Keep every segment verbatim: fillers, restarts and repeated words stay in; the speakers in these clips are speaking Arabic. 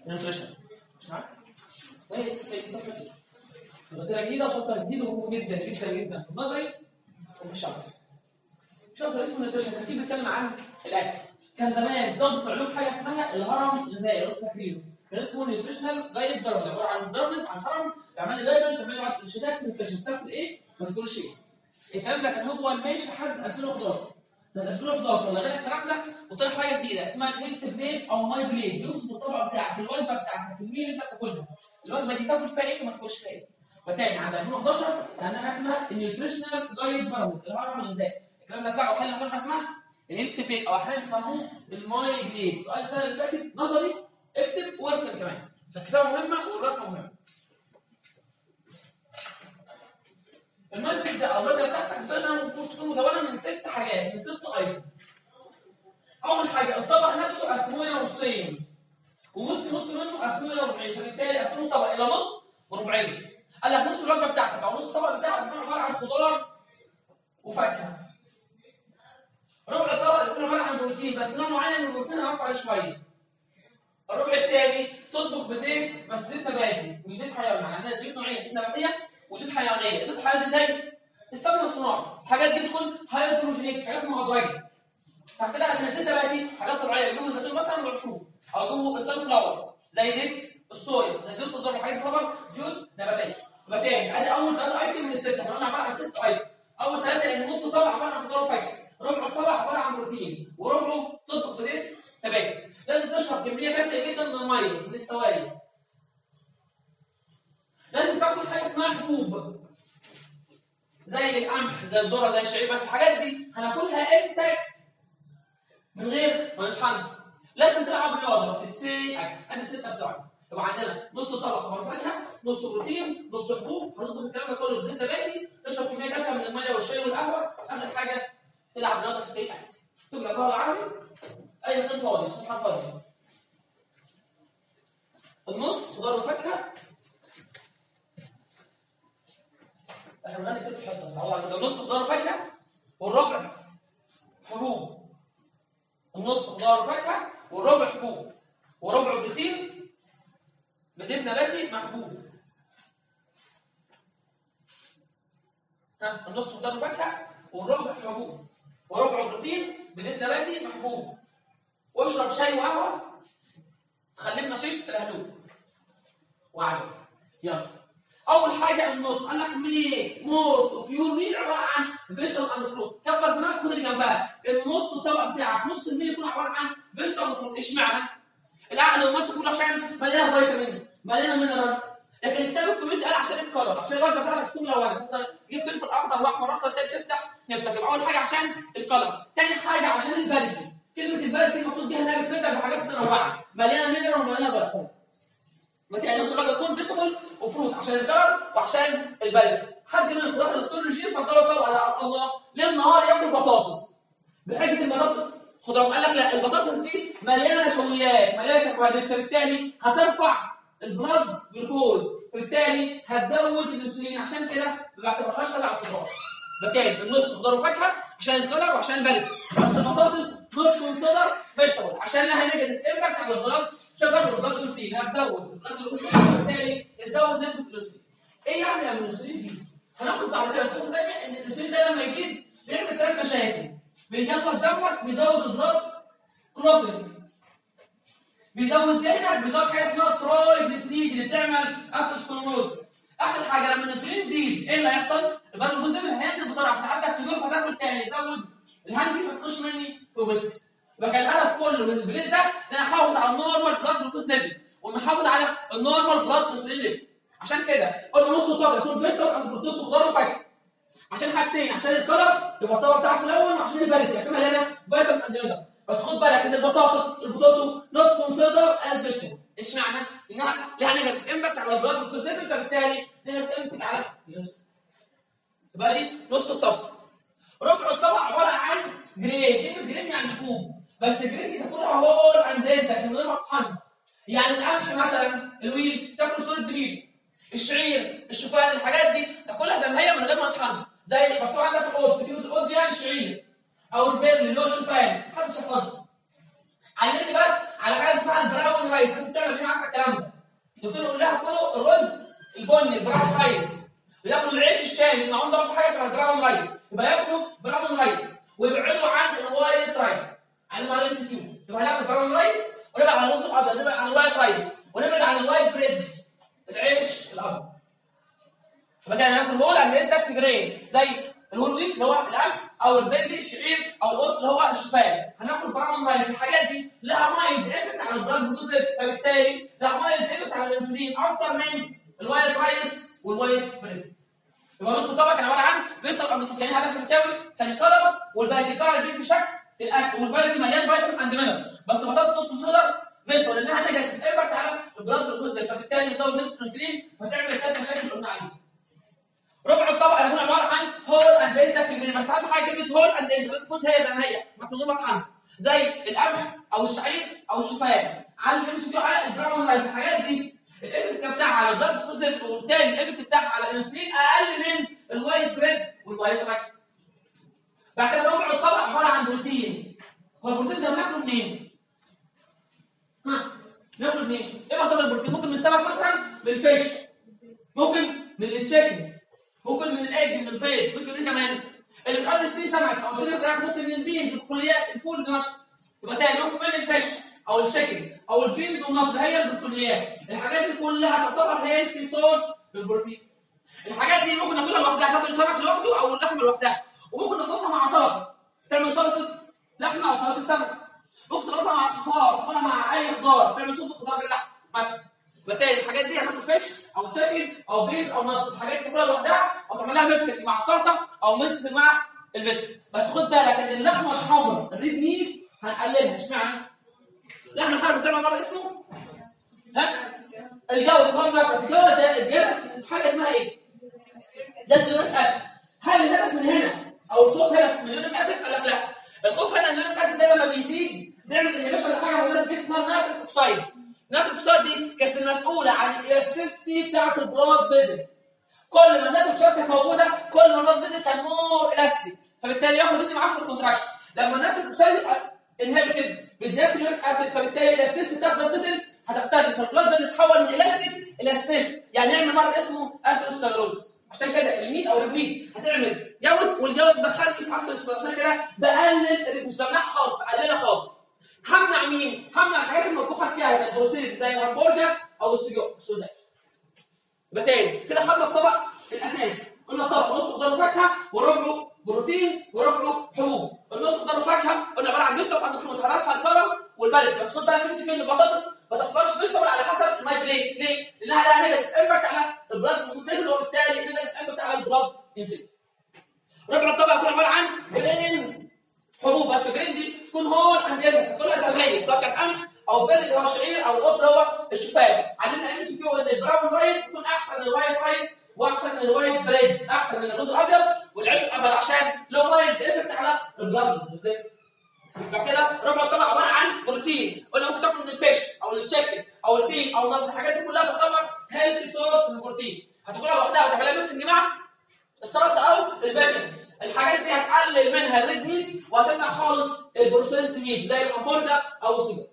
نيوتريشن مش عارف؟ طيب مذكرة جديدة وشابتر جديد ومهم جدا جدا جدا في النظري وفي الشابتر. شابتر اسمه نيوتريشن اكيد بيتكلم عن الاكل. كان زمان ضد علوم حاجه اسمها الهرم الغذائي لو فاكرينه. كان اسمه نيوتريشنال جايد داروين عباره عن داروين عن هرم بيعمل لي جايدنس يعمل لي ارشادات في الكشف تاكل ايه ما تاكلش ايه. الكلام ده كان هو ماشي لحد ألفين وحداشر. سنه ألفين وحداشر لغينا الكلام ده وطلع حاجه جديده اسمها الهيلث بليد او ماي بليد بيوصف الطبق بتاعك الوجبه بتاعتك الكميه اللي انت بتاكلها. الوجبه دي تاكل فيها ايه وما تاكلش فيها ايه. فتاني عند ألفين وحداشر عندنا حاجه اسمها النيوتريشنال جايد داروين الهرم الغذائي. الكلام ده طلع وحل حاجه اسمها الهيلث بليد او احيانا بيسموه الماي بليد. سؤال السنه اللي فاتت نظري اكتب وارسم كمان. فالكتابه مهمه والرسم مهم. الماي بليد ده او الوجبه بتاعتك بتقول انها المفروض تكون مكونه من ست حاجات من ست ايتم. اول حاجه الطبق نفسه قسموه الى نصين ونص نص منه قسموه الى ربعين فبالتالي قسموه طبق الى نص وربعين. قال لك نص الوجبه بتاعتك او نص الطبق بتاعك يكون عباره عن خضار وفاكهه. ربع الطبق يكون عباره عن بروتين بس نوع معين من البروتين هنعرف عليه شويه. الربع الثاني تطبخ بزيت بس زيت نباتي مش زيت حيواني. عندنا زيوت نوعين زيت نباتيه وزيت حيوانيه. الزيت الحيواني زي السمن الصناعي. الحاجات دي بتكون هيدروجينيك حاجات مهدرجه. صح كده عندنا زيت نباتي حاجات طبيعيه بيجيبوا الزيتون مثلا والعصفور او يجيبوا السان فلاور زي زيت الصويا زي زيت الذره الحاجات دي طبعا زيوت نباتيه. يبقى تاني ادي اول ثلاثه ايتم من السته احنا قلنا عباره عن ست ايتم. اول ثلاثه ان نص طبق عباره عن خضار وفاكهه. ربع الطبق عباره عن بروتين وربعه تطبخ بزيت نباتي. لازم تشرب كميه كافيه جدا من الميه من السوائل. لازم تاكل حاجه اسمها حبوب زي القمح زي الذره زي الشعير بس الحاجات دي هناكلها انتاكت من غير ما نطحنها. لازم تلعب رياضه تستي اكتف. ادي السته بتوعنا. يبقى عندنا نص طبق خضار فاكهه نص بروتين نص حبوب هنطبخ الكلام ده كله بزيت نباتي. تشرب كميه كافيه من الميه والشاي والقهوه. اخر حاجه تلعب رياضه تستي اكتف. تبقى الجواب العربي اي مكان فاضي صفحه فاضيه. النص خضار وفاكهه احنا بنغني كده في الحصه والله. النص خضار وفاكهه والربع حبوب. النص خضار وفاكهه والربع حبوب وربع بروتين بزيت نباتي مع حبوب. ها النص خضار وفاكهه والربع حبوب وربع بروتين بزيت نباتي مع حبوب. واشرب شاي وقهوه تخليك نشيط الهدوء وعجب. يلا اول حاجه النص قال لك ميك موست اوف يور ميل عباره عن فيجيتال اند فروت. كبر دماغك خد اللي جنبها. النص الطبق بتاعك نص الميل يكون عباره عن فيجيتال اند فروت. اشمعنى؟ العقل والمنطق تقول عشان مليانه فيتامين مليانه مينرال. لكن الكتاب الكومنتي قال عشان الكلر عشان الوجبه بتاعتك تكون ملونه. مثلا تجيب فلفل اخضر واحمر اصفر تاني تفتح نفسك. يبقى اول حاجه عشان الكلر. ثاني حاجه عشان الفاليدي. كلمه الفاليدي المقصود بيها انها بتبدا بحاجات متنوعه مليانه مينرال ومليانه فيتامين. يعني نص الوجبه تكون فيجيتابل وفروت عشان الكلر وعشان الفاليدي. حد منكم راح للدكتور رجيم فقال طبعا على الله ليل نهار ياكل بطاطس بحجه البطاطس خضار. قال لك لا البطاطس دي مليانه نشويات مليانه كربوهيدرات فبالتالي هترفع البلاد جلوكوز بالتالي هتزود الانسولين. عشان كده ما بعتبرهاش تبع الخضار. بالتالي النص خضار وفاكهه عشان الكلر وعشان الفاليدي. بس البطاطس نوت كونسيدر فيجيتابل عشان لها نيجاتيف امباكت على البلاد شجر والبلاد انسولين. هتزود البلاد جلوكوز بالتالي تزود نسبه الانسولين. ايه يعني لما الانسولين يزيد؟ هناخد بعد كده في قصه ثانيه ان الانسولين ده لما يزيد بيعمل ثلاث مشاكل. بيجلط دمك بيزود البلاد كلوتنج بيزود دهنك بيزود حاجه اسمها ترايجليسيريد اللي بتعمل اثيروسكليروز. اخر حاجه لما الانسولين يزيد ايه اللي هيحصل؟ البلاد جلوكوز هينزل بسرعه ساعتك تجوع فتاكل تاني يزود الهاند دي هتخش مني في وسطي. يبقى كان الهدف كله من البليد ده ان انا احافظ على النورمال بلاد جلوكوز ليفل ونحافظ على النورمال بلاد انسولين ليفل. عشان كده قلنا نص طبق يكون فيجيتال اند فروت نص خضار وفاكهه عشان حاجتين عشان الكلر يبقى الطبق بتاعك ملون وعشان الفاليدي عشان مليانه فيتامين اند مينرال. بس خد بالك ان البطاطس البوتاتو نوت كونسيدر از فيجيتابل. اشمعنى؟ انها لها نيجاتيف امباكت على البلاد جلوكوز ليفل فبالتالي نيجاتيف امباكت على الانسولين. يبقى دي نص الطبق. ربع الطبق عباره عن جرين. كلمه جرين يعني حبوب بس جرين دي تاكلها هول اند انت من غير ما تطحنها. يعني القمح مثلا الويل تاكل صوره بليل. الشعير الشوفان الحاجات دي تاكلها زي ما هي من غير ما تطحنها. زي مكتوب عندك الاودز كلمه الاودز يعني الشعير او البيرل اللي هو الشوفان محدش يحفظها. علمني بس على حاجه اسمها البراون رايس. بس بتعمل عشان عارفه الكلام ده. الدكتور يقول لها كلوا الرز البني البراون رايس، وياكلوا العيش الشامي اللي عندهم برضه حاجه شبه البراون رايس، يبقى ياكلوا براون رايس ويبعدوا عن الوايت رايس. علموا على ام سي كيو، يبقى هناكل براون رايس ونبعد عن الرز الابيض، نبعد عن الوايت رايس ونبعد عن الوايت بريد العيش الابيض. فكده هناكل هول اند انتاكت جرين زي الهول ويت اللي هو القمح او البرجر الشعير او القطن اللي هو الشوفان. هناكل براون رايس. الحاجات دي لها مايلد افكت على البلاد جلوكوز، فبالتالي لها مايلد افكت على الانسولين اكتر من الوايت رايس والوايت بريد. يبقى نص الطبق كان عباره عن فيجيتال اند فود، يعني هدف الكاوي كان كلر، والباقي كلر بيدي شكل الاكل، والباقي مليان فيتامين اند مينرال، بس بطاطس نص صغير فيجيتال لانها نيجاتيف امباكت على البلاد جلوكوز، فبالتالي بيزود نسبه الانسولين فتعمل ثلاث مشاكل قلنا عليها. ربع الطبق هيكون عباره عن هول اند انتاكت جرين، بس اهم حاجه كلمه هول اند انت بس تكون هي زي ما هي مكتوب لك عنها، زي القمح او الشعير او الشوفان. على ام سي كيو على البراون رايس. الحاجات دي الايفكت بتاعها على البلاد جلوكوز ليفل، وبالتالي الايفكت بتاعها على الانسولين اقل من الوايت بريد والوايت رايس. بعد كده ربع الطبق عباره عن بروتين. هو البروتين ده بناكله منين؟ ها ناكله منين؟ ايه مصادر البروتين؟ ممكن من السمك مثلا، من الفيش، ممكن من التشيكن، ممكن من الايج، من البيض، ممكن من كمان اللي بيقدر يشتري سمك او يشتري فراخ، ممكن من البينز البقوليات الفولز مثلا. يبقى تاني ممكن من الفيش او التشيكن او البينز والنط اللي هي البقوليات. الحاجات دي كلها تعتبر هيلثي سورس للبروتين. الحاجات دي ممكن ناكلها لوحدها، ناكل السمك لوحده او اللحمه لوحدها، وممكن نخلطها مع سلطه، تعمل سلطه لحمه او سلطه سمك. ممكن تخلطها مع خضار، تخلطها مع اي خضار، تعمل سلطه خضار باللحمه مثلا. بالتالي الحاجات دي هتاكل فيش او تشيكن او بيز او نط، الحاجات دي تاكلها لوحدها او تعمل لها ميكس مع سلطه او ميكس مع الفيجيتال. بس خد بالك ان اللحمه الحمراء الريد ميت هنقللها. اشمعنى؟ اللحمه الحمراء بتعمل مرض اسمه ها؟ الجود. بس الجود ده زياده حاجه اسمها ايه؟ زياده اليوريك اسيد. هل الهدف من هنا او الخوف هدف من اليوريك اسيد؟ قال لك لا. الخوف هنا ان اليوريك اسيد ده لما بيزيد بيعمل انهبيشن لحاجه موجوده في الجسم اسمها نيتريك اوكسيد. نيتريك اوكسيد دي كانت المسؤوله عن الالاستيسيتي بتاعت البلاد فيزل. كل ما النيتريك اوكسيد كانت موجوده كل ما البلاد فيزل كان مور الاستيك، فبالتالي ياخد يدي معاه في الكونتراكشن. لما النيتريك اوكسيد انهبيتد بزياده اليوريك اسيد، فبالتالي الالاستيسيتي بتاعت البلاد فيزل هتختفي، فالبلاد فيزل تتحول من الاستيك الى ستيف، يعني يعمل مرض اسمه اثيروسكليروز. عشان كده الميت او الريد هتعمل جود، والجود تدخلني في اثيروسكليروز. عشان كده بقلل مش بمنعها خالص، بقللها خالص. همنع مين؟ همنع الحاجات المطبوخه فيها زي البروسيس، زي الهمبرجر او السجق السوزاج. يبقى تاني كده خدنا الطبق الاساسي، قلنا الطبق نص خضار وفاكهه وربعه بروتين وربعه حبوب. النص خضار وفاكهه قلنا عباره عن فيجيتال اند فروت، هدفها الكرم والبلد. بس خد بالك تمسك البطاطس ما تاكلهاش فيجيتال على حسب الماي بليت. ليه؟ لانها لها نيجاتيف امباكت على البلاد جلوكوز، وبالتالي نيجاتيف امباكت على البلاد انسولين. ربع الطبق يكون عباره عن جرين حبوب، بس الجرين دي تكون هول اند ايفر، تاكلها زي ما هي، سواء كان قمح او بر اللي هو الشعير او القطن اللي هو الشوفان. علمنا ام سي كيو ان البراون رايس يكون احسن من الوايت رايس واحسن من الوايت بريد، احسن من الرز الابيض والعيش الابيض عشان له مايلد افكت على البلاد. بعد كده ربع الطبق عباره عن بروتين، قلنا ممكن تاكل من الفيش او التشيكن او البين او النط، الحاجات دي كلها تعتبر هيلثي سورس للبروتين. هتاكلها لوحدها وتعملها ميكسنج مع السلطه او الفيجن. الحاجات دي هتقلل منها الريد ميت وهتمنع خالص البروسيسد ميت زي الهمبرجر او السجق.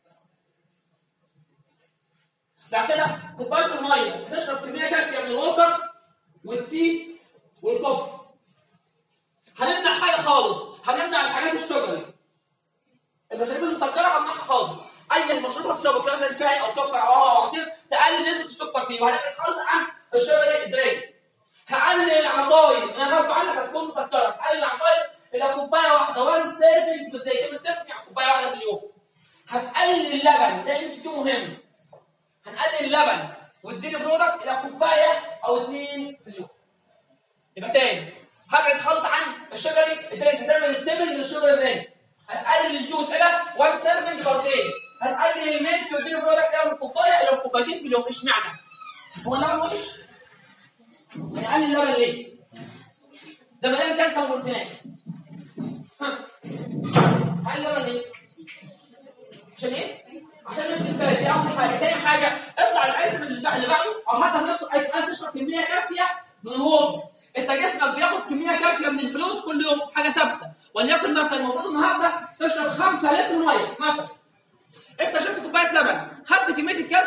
بعد كده كوبايه الميه تشرب كميه كافيه من الووتر والتي والكوفي. هنمنع حاجه خالص، هنمنع الحاجات الشجري، المشاريب المسكره هنمنعها خالص. اي مشروب هتشربه كده زي شاي او سكر او قهوه او عصير تقلل نسبه السكر فيه، وهنبعد خالص عن الشجري الدرين. هقلل العصاير، انا غصب عنك هتكون مسكره، هقلل العصاير الى كوبايه واحده، وان سيرفنج بالداي، كلمه سيرفنج يعني كوبايه واحده في اليوم. هتقلل اللبن، ده ام سي كيو مهم. هنقلل اللبن والديري برودكت الى كوبايه او اثنين في اليوم. يبقى تاني هبعد خالص عن الشجري الدرين، هتعمل ستيبل للشجري الدرين. هتقلل الجوس الى وان سيرفنج مرتين. هتقلل الميلك والديري برودكت الى كوبايه الى كوبايتين في اليوم. اشمعنى؟ هو اللبن وحش؟ هنقلل اللبن ليه؟ ده مليان كالسيوم وبروتينات. ها هنقلل اللبن ليه؟ عشان ايه؟ عشان نسبة الفات دي أول حاجة. ثاني حاجة اطلع الايتم اللي بعده أو حتى نفس الايتم عايز تشرب كمية كافية من الووتر. أنت جسمك بياخد كمية كافية من الفلويد كل يوم، حاجة ثابتة، وليكن مثلا المفروض النهارده تشرب خمسة لتر مية مثلا. أنت شربت كوباية لبن، خدت كمية الكالسيوم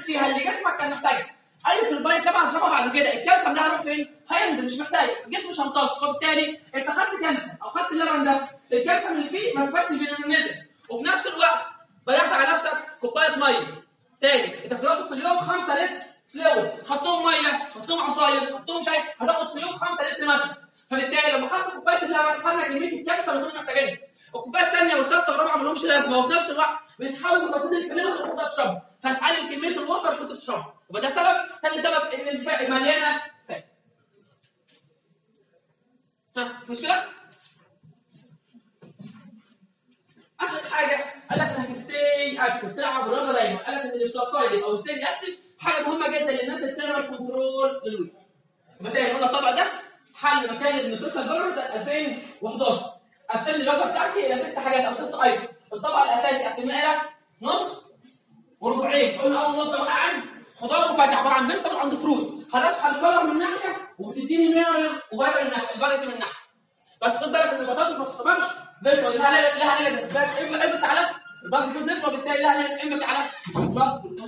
فيها اللي جسمك كان محتاجها. اي كربونات طبعا هتشربها بعد كده، الكالسيوم ده هيروح فين؟ هينزل، مش محتاج، الجسم مش هيمتص، فبالتالي انت خدت كالسيوم او خدت اللبن ده، الكالسيوم اللي فيه ما استفدتش بيه انه نزل، وفي نفس الوقت ضيعت على نفسك كوبايه ميه. تاني انت بتاخد في اليوم خمسة لتر فلويد، خدتهم ميه، خدتهم عصاير، خدتهم شاي، هتاخد في اليوم خمسة لتر مثلا. فبالتالي لما خدت كوبايه اللبن خدنا كميه الكالسيوم اللي كنا محتاجينها. الكوبايه الثانيه والثالثه والرابعه ما لهمش لازمه، وفي نفس الوقت بيسحبوا من رصيد الفلويد اللي كنت بتشربه، فهتقلل كميه الوتر اللي كنت بتشربه، وده ده سبب. ثاني سبب ان الفئه مليانه فات. ها في مشكله؟ اخر حاجه قال لك انك ستي اكتف، تلعب رياضه دايما. قال لك ان الاكسرسايز او ستي اكتف حاجه مهمه جدا للناس اللي بتعمل كنترول للويت. بالتالي قلنا الطبق ده حل مكان النيوتريشن بالانس ألفين وحداشر. قسمت الوجبه بتاعتي الى ست حاجات او ست ايتم. الطبق الاساسي احتمال نص وربعين. قلنا اول نص عباره عن خضار وفاكهه، عباره عن فيجيتابل اند فروت، هدفها الكلر من ناحيه وبتديني مينرال وفيتامين من ناحيه، الفيتامين من ناحيه. بس خد بالك ان البطاطس ما تعتبرش فيجيتابل، لها لها نيجاتيف اما ازت على البلد جلوكوز نفسه، وبالتالي لها نيجاتيف اما على البلد جلوكوز.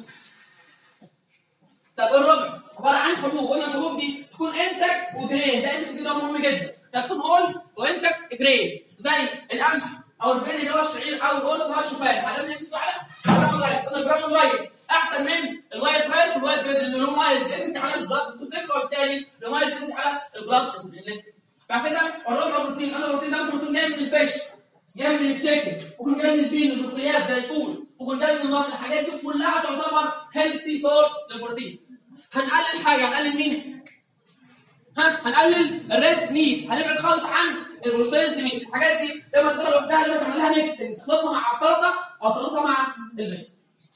طب الربع عباره عن حبوب. قلنا الحبوب دي تكون انتج وجرين، ده ام سي ده مهم جدا، تكون هول وانتج جرين زي القمح او البن اللي هو الشعير او القلق اللي هو الشوفان. علمنا نمسكوا على الجرام رايس. قلنا الجرام رايس احسن من الوايت رايس والوايت بريد اللي له مايل ديفنت على البلاد جلوكوز، وبالتالي له مايل ديفنت على البلاد جلوكوز. بعد كده الربع بروتين. قلنا البروتين ده ممكن يكون جاي من الفيش، جاي من التشيكن، ممكن جاي من البين والفطريات زي الفول، ممكن جاي من النار. الحاجات دي كلها تعتبر هيلثي سورس للبروتين. هنقلل حاجه، هنقلل مين؟ ها هنقلل الريد ميت، هنبعد خالص عن البروسيسد ميت. الحاجات دي لما تاخدها لوحدها لازم تعمل لها ميكسنج، تخلطها مع السلطه او تخلطها مع الفيجيتابل.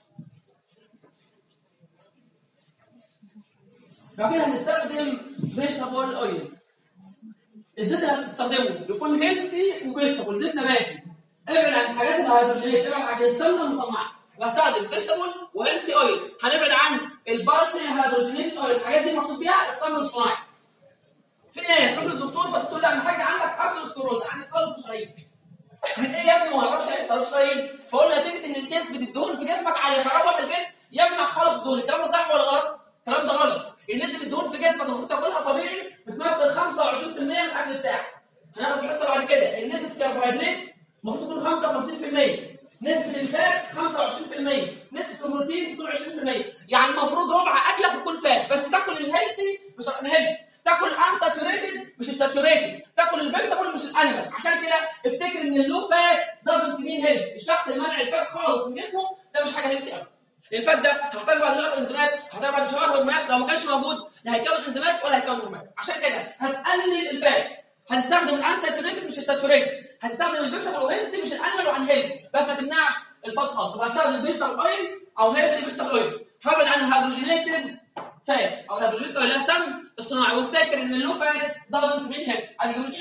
بعد كده هنستخدم فيجيتابل اويل. الزيت اللي هتستخدمه يكون هيلثي وفيجيتابل، زيت نباتي. ابعد عن الحاجات الهيدروجينيه، ابعد عن السمنه المصنعه، وهستخدم فيجيتابل وهيلثي اويل. هنبعد عن البارشلي هيدروجينيتد اويل، الحاجات دي مقصود بيها السمن الصناعي. في ناس تروح للدكتور فالدكتور لا انا حاجه عندك اثيروسكلروز، عندك تصلب في شرايين. من ايه يا ابني ما اعرفش ايه تصلب في شرايين؟ فقلنا نتيجه ان نسبه الدهون في جسمك عاليه، فروح البيت يمنع خالص الدهون. الكلام ده صح ولا غلط؟ الكلام ده غلط. نسبه الدهون في جسمك المفروض تاكلها طبيعي بتمثل خمسة وعشرين بالمية من الاكل بتاعك. هناخد في حصه بعد كده ان نسبه الكربوهيدرات المفروض تكون خمسة وخمسين بالمية، نسبه الفات خمسة وعشرين بالمية، نسبه البروتين تكون عشرين بالمية. يعني المفروض ربع اكلك يكون فات، بس تاكل الهيلثي مش الهيلثي، تاكل انساتوريتد مش الساتوريتد، تاكل الفيجيتابل مش الانيمال. عشان كده افتكر ان اللو فات دازنت مين هيلثي. الشخص اللي منع الفات خالص من جسمه ده مش حاجه هيلثي ابدا. الفات ده هحتاج بعد كده انزيمات، هحتاج بعد شويه هرمونات، لو ما كانش موجود لا هيكون انزيمات ولا هيكون هرمونات. عشان كده هتقلل الفات، هتستخدم الانساتوريتد مش الساتوريتد، هتستخدم الفيجيتابل وهيلثي مش الانيمال وان هيلثي، بس ما تمنعش الفات خالص. وهستخدم الفيجيتابل اويل او هيلثي فيجيتابل اويل. هبعد عن الهيدروجينيتد فات او الهيدروجينيتد اويل السمن الصناعي، وافتكر ان اللو فات دازنت مين هيلثي. ادي جمله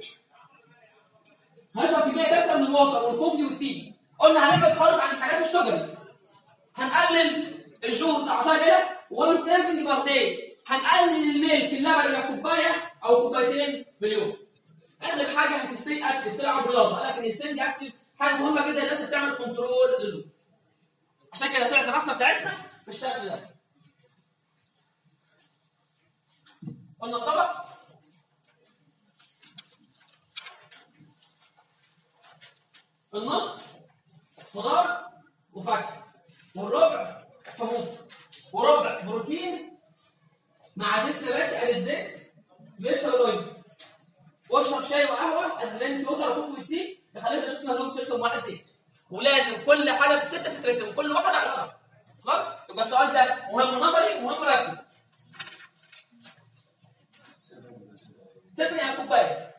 هشرب كميه كافيه من الووتر والكوفي والتي. قلنا هنبعد خالص عن الحاجات الشجري، هنقلل الجوز عصايه كده وان سيرفنج بار داي، هنقلل الميلك اللبن الى كوبايه او كوبايتين باليوم. اخر حاجه هتستي اكتف، تلعب رياضه. لكن الستينج اكتف حاجه مهمه جدا الناس بتعمل كنترول للوزن. عشان كده طلعت الرسمه بتاعتنا بالشكل ده. قلنا الطبق النص خضار وفاكهه، والربع حبوب، وربع بروتين مع زيت نباتي. ادي الزيت فيجيتابل اويل، واشرب شاي وقهوه ادرينت ووتر وكوفي وتي يخليك تشوف مهلوك ترسم واحد تاني. ولازم كل حاجه في السته تترسم، كل واحد على الارض. خلاص؟ يبقى السؤال ده مهم نظري ومهم رسمي. ستة يعني كوبايه.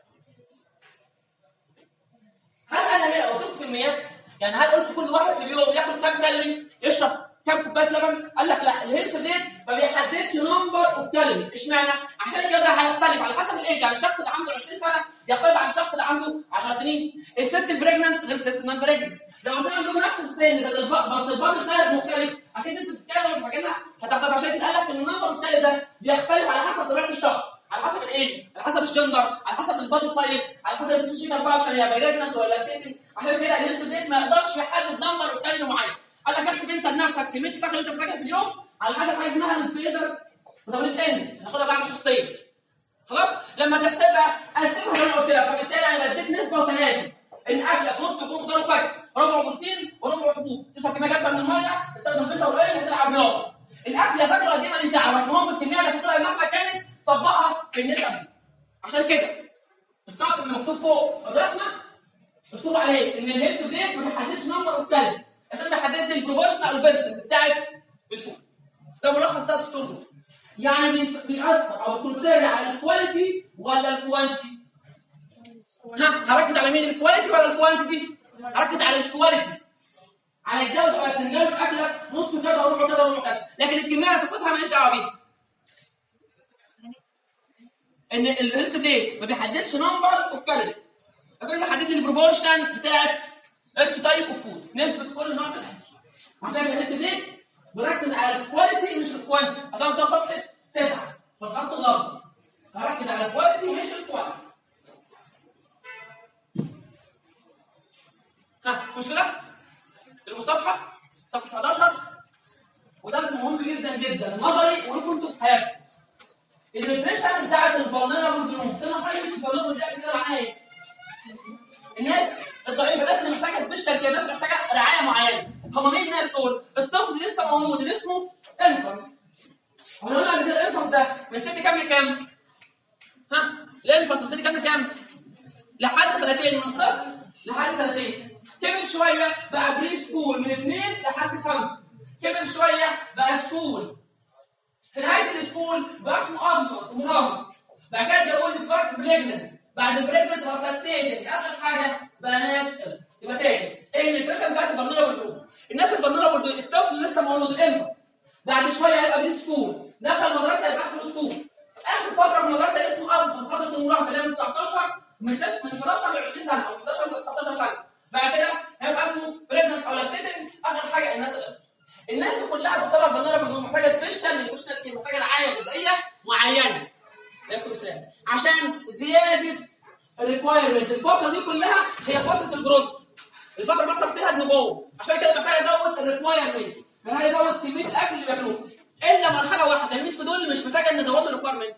هل انا هنا قلت كميات؟ يعني هل قلت كل واحد في اليوم ياكل كام كالوري؟ يشرب كام كوبايه لبن؟ قال لك لا، الهيلث ديت ما بيحددش نمبر اوف كالوري. اشمعنى؟ عشان كده هيختلف على حسب الايج. يعني الشخص اللي عنده عشرين سنه يختلف عن الشخص اللي عنده عشر سنين. الست البريجننت غير الست النون بريجننت. لو عندهم نفس السن بس البادي سايز مختلف اكيد نسبه الكالوري فاكرها هتختلف. عشان كده قال لك ان النمبر اوف كالوري ده بيختلف على حسب طبيعه الشخص، على حسب الايج، على حسب الجندر، على حسب البادي سايز، على حسب الفيزيكال فانكشن، يا بريجننت ولا لاكتيتنج. عشان كده الهيلث ديت ما يقدرش يحدد نمبر اوف كالوري معين. قال لك احسب انت لنفسك كميه الطاقه اللي انت محتاجها في اليوم على حسب حاجه اسمها البيزر وتمرين اندكس هناخدها بعد حصتين. خلاص؟ لما تحسبها قسمها زي ما قلت لك، فبالتالي انا بديك نسبه وتناسب ان اكلك نص يكون خضار وفاكهه، ربع بروتين وربع حبوب، تشرب كميه كافيه من الميه، تستخدم فيشة قليل، هتلعب رياضه. الاكل يا فاكهه قد ايه ماليش دعوه، بس المهم الكميه اللي هتطلع المهما كانت طبقها في النسب دي. عشان كده السطر اللي مكتوب فوق الرسمه مكتوب عليه ان الهيلث بليت ما بيحددش نمبر اوف كالوري، لكن بيحدد لي البروبورشنال البيرسنت بتاعت الفود. ده ملخص ده السطور ده. يعني بيأثر او بيكونسيرن على الكواليتي ولا الكوانتيتي؟ ها هركز على مين، الكواليتي ولا الكوانتيتي؟ هركز على الكواليتي، على الجوده، بس الجوده اكلك نص كذا وربع كذا وربع كذا، لكن الكميه اللي هتاخدها ماليش دعوه بيها. ان الهيلث بليت ما بيحددش نمبر اوف كالوري، لكن بيحدد لي البروبورشن بتاعت اتش تايب اوف فود، نسبه كل نوع في الاكل. عشان كده الهيلث بليت بركز على الكواليتي مش الكوانتيتي. هتلاقي ده صفحه تسعه في الخط الاخضر، هركز على الكواليتي مش الكوانتيتي. ها في مشكله؟ المصافحه صفحه حداشر، ودرس مهم جدا جدا نظري ولكم انتوا في حياتكم. النيوتريشن بتاعت الفولنربل جروب، انا فاهم الفولنربل ده كده معناه ايه؟ الناس الضعيفه، الناس اللي محتاجه سبيشال كده، الناس محتاجه رعايه معينه. هم مين الناس دول؟ الطفل اللي لسه مولود اللي اسمه انفانت. احنا قلنا قبل كده الانفانت ده من سن كام لكام؟ ها؟ الانفانت من سن كام لكام؟ لحد سنتين، من صفر لحد سنتين. كبر شويه بقى بري سكول من اثنين لحد خمسه. كبر شويه بقى سكول. في نهايه السكول بقى اسمه ادلت مراهق. بعد كده اتجوز فرق بريجننت، بعد البريجننت بقى فلتيتنج، اخر حاجه بقى ناسل. يبقى تاني ايه النيوتريشن بتاعت الفولنربل جروب؟ الناس الفولنربل دول الطفل اللي لسه مولود الانفانت، بعد شويه هيبقى بري سكول، دخل مدرسه يبقى اسمه سكول. اخر فتره في المدرسه اسمه ادلت، فتره المراهقه اللي هي من تسعتاشر من حداشر ل عشرين سنه او حداشر ل تسعتاشر سنه. بعد كده هيبقى اسمه بريجننت او لاكتيتنج، اخر حاجه الناس الأدلت. الناس دي كلها تعتبر فولنربل جروب، محتاجه سبيشال نيوتريشنال، محتاجه رعايه غذائيه معينه. عليكم السلام. عشان زياده الريكوايرمنت الفتره دي كلها هي فتره الجروس، الفتره اللي بيحصل فيها النمو. عشان كده محتاج ازود الريكوايرمنت، محتاج ازود كميه الاكل اللي بياكلوه. الا مرحله واحده مين في دول اللي مش محتاجه ان ازود له الريكوايرمنت؟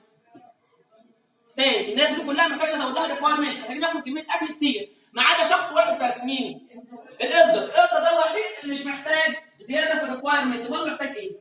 تاني الناس دي كلها محتاجه ازود لها الريكوايرمنت، محتاجين ناكل كميه اكل كتير، ما عدا شخص واحد بس. مين؟ القدر. القدر ده الوحيد اللي مش محتاج زياده في الريكوايرمنت. امال محتاج ايه؟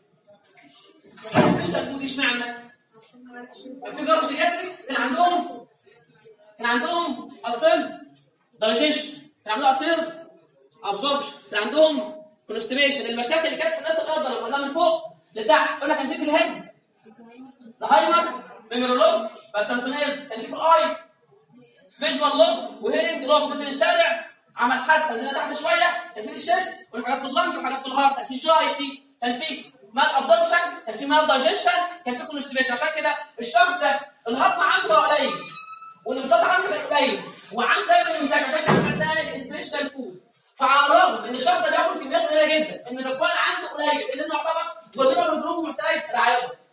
سبيشال فود. اشمعنى؟ في جرس جاتري كان عندهم كان عندهم التر دايجيشن، كان عندهم التر ابزوربشن، كان عندهم كونستيبيشن. المشاكل اللي كانت في الناس القدر لو قلنا من فوق لتحت، قلنا كان في في الهيد زهايمر، ميموري لوس، باركنسونيز، كان في في الاي فيجوال لوس وهيرنج لوس، نزل الشارع عمل حادثه نزلنا تحت شويه، كان في الشيست وحاجات في اللنج وحاجات في الهارت، كان في جي اي تي، كان في مال ابزوربشن، كان في مال دايجيشن، كان في كونستيبيشن. عشان كده الشخص ده الهضم عنده قليل والامتصاص عنده قليل وعنده دايما امساك، عشان كده محتاج سبيشال فود. فعلى الرغم ان الشخص ده بياخد كميات قليله جدا، ان الريكواير عنده قليل، لانه يعتبر فولنربل جروب محتاج رعايه بس.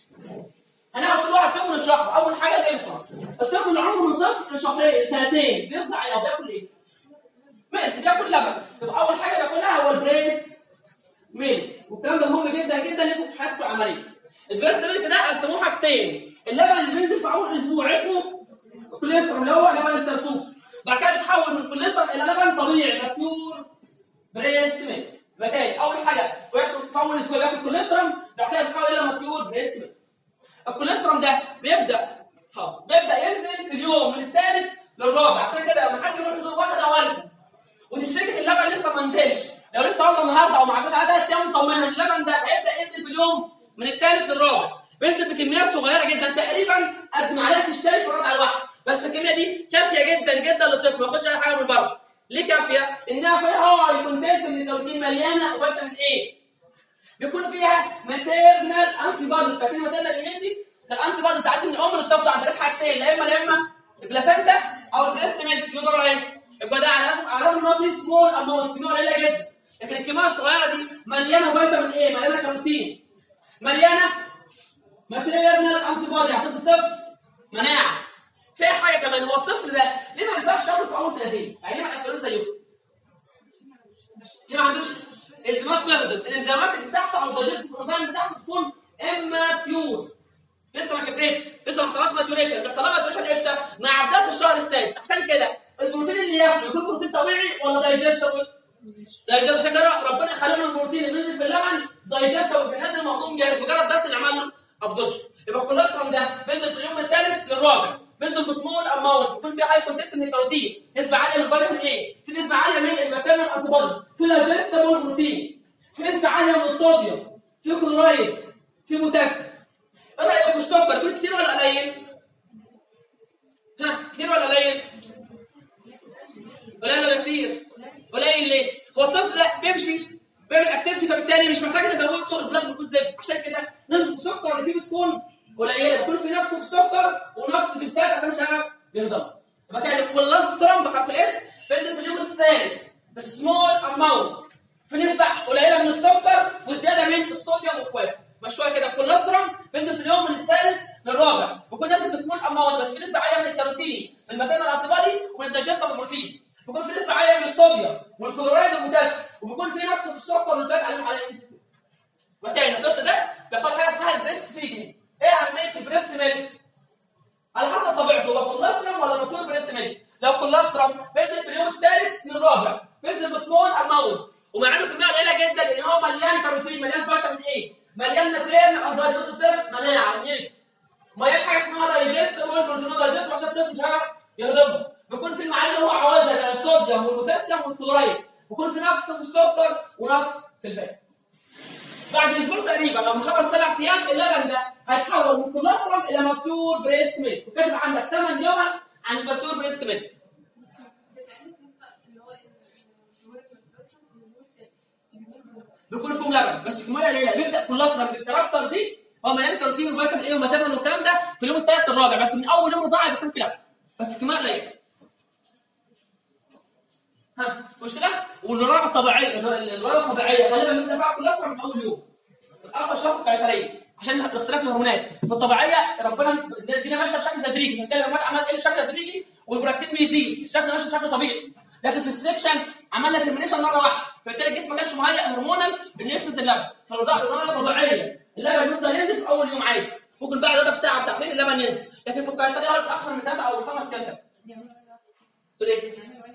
هناخد كل واحد فيهم ونشرحه. اول حاجه الانفانت، الطفل اللي عمره من صفر لشهرين سنتين بيرضع او بياكل ايه؟ ميلك، بياكل لبن. يبقى اول حاجه بياكلها هو البريس ميلك، والكلام ده مهم جدا جدا لكم في حياتكم العمليه. البريس ميلك ده قسموه حاجتين، اللبن اللي بينزل في اول اسبوع اسمه كوليسترول اللي هو لبن السرسوب، بعد كده بيتحول من كوليسترول الى لبن طبيعي ماتيور بريست ميلك. يبقى تاني اول حاجه بيشرب في اول اسبوع بياكل كوليسترول، بعد كده بيتحول الى ماتيور بريست ميلك. الكوليسترول ده بيبدا ها بيبدا ينزل في اليوم من الثالث للرابع. عشان كده لما حد يروح يزور واحده والده وتشتكي اللبن لسه ما نزلش، لو لسه والده النهارده او ما عداش على ثلاث ايام مطمنها اللبن ده هيبدا ينزل في اليوم من الثالث للرابع، بينزل بكميات صغيره جدا تقريبا قد ما عليها تشتري في الرضع الواحد، بس الكميه دي كافيه جدا جدا للطفل ما ياخدش اي حاجه من بره. ليه كافيه؟ انها فيها هاي كونتنت من البروتين، مليانه فيتامين ايه، بيكون فيها ماتيرنال انتي بوديز. فاكرين ماتيرنال ايميونيتي؟ الانتي بوديز بتعدي من الام للطفل عن طريق حاجتين، لا اما لا اما البلاسنتا او البريست ميلك يقدروا عليه. يبقى ده على الرغم ان هو فيه سمول اماونت كميه قليله جدا، لكن الكميه الصغيره دي مليانه فيتامين ايه، مليانه كاروتين، مليانه ماتيرنال انتي بودي هتدي الطفل مناعه. في حاجه كمان، هو الطفل ده ليه ما ينفعش ياكل في اول سنتين؟ يعني ليه ما ناكلوش زيه؟ ليه ما عندوش الانزيمات تهضم، الانزيمات بتاعته او الدايجستيف انزيم بتاعته تكون اماتيور، لسه ما كبرتش، لسه ما حصلهاش ماتوريشن. بيحصل لها ماتوريشن امتى؟ مع بدايه الشهر السادس. عشان كده البروتين اللي ياكله يكون بروتين طبيعي ولا دايجستبل؟ دايجستبل. عشان كده ربنا خلى له البروتين اللي بينزل في اللبن دايجستبل، في الناس المهضوم جاهز، مجرد بس اللي عمل له ابدوتشن. يبقى الكوليسترول ده بينزل في اليوم الثالث للرابع، بينزل بسمول اماونت، بيكون فيه هاي كونتنت من الكاروتين، نسبه عاليه من الفيتامين اي، في نسبه عاليه من الماتيرنال انتي بودي، في دايجستبل بروتين، في نسبه عاليه من الصوديوم، في كلورايد، في بوتاسيوم. ايه رايكم السكر يكون كتير ولا قليل؟ ها كتير ولا قليل؟ قليل ولا كتير؟ قليل ليه؟ هو الطفل ده بيمشي بيعمل اكتيفيتي، فبالتالي مش محتاج نزود له البلاد جلوكوز ليفل، عشان كده نسبه السكر اللي فيه بتكون قليله، بيكون في نقص في السكر ونقص في الفات عشان مش هيعرف يهضم. يبقى تاني الكوليسترول بحرف الاس بينزل في اليوم الثالث بس سمول اماونت، في نسبه قليله من السكر وزياده من الصوديوم واخواته. مشويه كده الكوليسترول بينزل في اليوم من الثالث للرابع، بيكون نازل بسمول اماونت بس في نسبه عاليه من الكاروتين، من الماتيرنال انتي بودي ومن الدايجستبل بروتين، بيكون في نسبه عاليه من الصوديوم والكلورايد والبوتاسيوم، وبيكون في نقص في السكر والفات عليهم على ام سي كيو. وتاني الطفل ده بيحصل حاجه اسمها البريست فيدنج. ايه اهميه البريست ميلك؟ على حسب طبيعته، هو كوليسترول ولا ماتور بريست ميلك؟ لو كوليسترول بينزل في اليوم الثالث للرابع، بينزل بسمول اماونت ومع انه كميه قليله جدا لان هو مليان كاروتين، مليان فيتامين اي، مليان ماتيرنال انتي بودي ضد الطفل، مناعه اميونيتي، مليان حاجه اسمها دايجستبل بروتين دايجستبل عشان الطفل مش هيعرف يهضمه، بيكون في المعادن اللي هو عاوزها زي الصوديوم والبوتاسيوم والكلورايد، بيكون في نقص في السكر ونقص في الفات. بعد اسبوع تقريبا لو من خمس سبع ايام اللبن ده هيتحول من كوليسترول الى ماتور بريست ميلك، وكاتب عندك ثمان جمل عن الماتور بريست ميلك. بيكون فيهم لبن بس كميه قليله، بيبدا كوليسترول بالكاركتر دي، هو مليان كاروتين وفيتامين اي وماتيرنال والكلام ده في اليوم الثالث الرابع، بس من اول يوم رضاعه بيكون في لبن بس كميه قليله. ها مشكله؟ والولاده الطبيعيه الولاده الطبيعيه غالبا بيبدا فيها كوليسترول من اول يوم. اخر شهر قيصريه عشان اختلاف الهرمونات، في الطبيعيه ربنا الدنيا ماشيه بشكل تدريجي، بالتالي الهرمونات عماله تقل بشكل تدريجي والبروتين بيزيد، الشكل ماشي بشكل طبيعي. لكن في السكشن عملنا ترمينيشن مره واحده، فبالتالي الجسم ما كانش مهيئ هرمونال انه يفرز اللبن، فالولاده طبيعيه اللبن يفضل ينزل في اول يوم عادي، ممكن بعد ده بساعه بساعتين اللبن ينزل، لكن في القيصريه هو بيتاخر من ثلاثه او خمس ايام. تقول ايه؟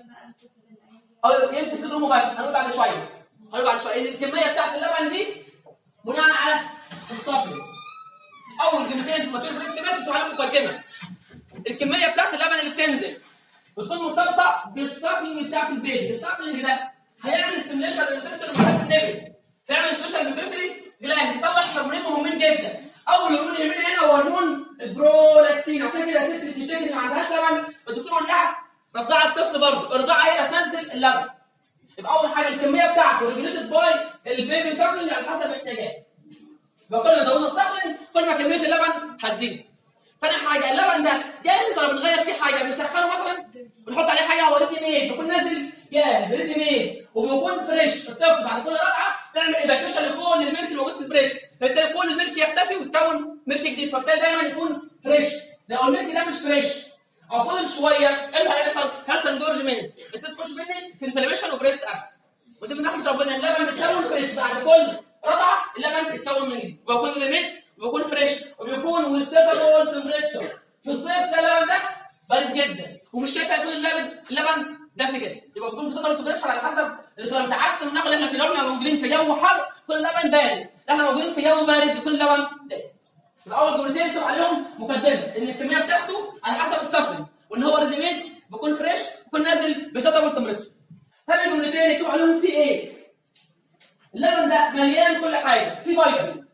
او يمسك صدر امه بس، هنقول بعد شويه هنقول بعد شويه ان الكميه بتاعت اللبن دي بناء على السبلمنت. اول جملتين في الماتيور بريست ميلك بتبقى عليهم مقدمه. الكميه بتاعت اللبن اللي بتنزل بتكون مرتبطه بالسبلمنت بتاعت البيبي، السبلمنت ده هيعمل ستيميوليشن للريسبتور بتاعت النبل، فيعمل سبيشال بيتريتري جلاند، يطلع هرمونين مهمين جدا. اول هرمون اللي يهمنا هنا هو هرمون البرولاكتين، عشان كده الست اللي بتشتكي ان ما عندهاش لبن الدكتور يقول لها رضعي الطفل برضه، الرضاعه هي اللي هتنزل اللبن. يبقى اول حاجه الكميه بتاعته ريجوليتد باي البيبي سبلمنت على حسب احتياجاته. يبقى كل ما زودنا السبلمنت كل ما كميه اللبن هتزيد. ثاني حاجه اللبن ده جاهز ولا بنغير فيه حاجه؟ بنسخنه مثلا بنحط عليه حاجه هو ريدي ميد، بيكون نازل جاهز ريدي ميد وبيكون فريش. الطفل بعد كل رضعه بيعمل ايفاكيوشن لكل الميلك اللي موجود في البريست، فبالتالي كل الميلك يختفي ويتكون ميلك جديد، فبالتالي دايما يكون فريش. لو الميلك ده مش فريش او فضل شويه ايه اللي هيحصل؟ هيحصل انجورجمنت، الست تخش مني في انفلاميشن وبريست ابس. ودي من رحمه ربنا اللبن بيتكون فريش، بعد كل رضعه اللبن بيتكون من جديد ويكون ليميت وبيكون فريش وبيكون وستابل تمبريتشر. في الصيف ده اللبن ده بارد جدا، وفي الشتاء يكون اللبن اللبن دافي جدا، يبقى بيكون وستابل تمبريتشر على حسب الكلام. عكس المناخ اللي احنا فيه، لو احنا موجودين في جو حر يكون اللبن بارد، احنا موجودين في جو بارد يكون اللبن دافي. يبقى اول جملتين تبقى عليهم مقدمه ان الكميه بتاعته على حسب السبلمنت، وان هو ريدي ميد بيكون فريش بيكون نازل بستابل تمبريتشر. ثاني جملتين يكتبوا عليهم فيه ايه؟ اللبن ده مليان كل حاجه، فيه فيتامينز،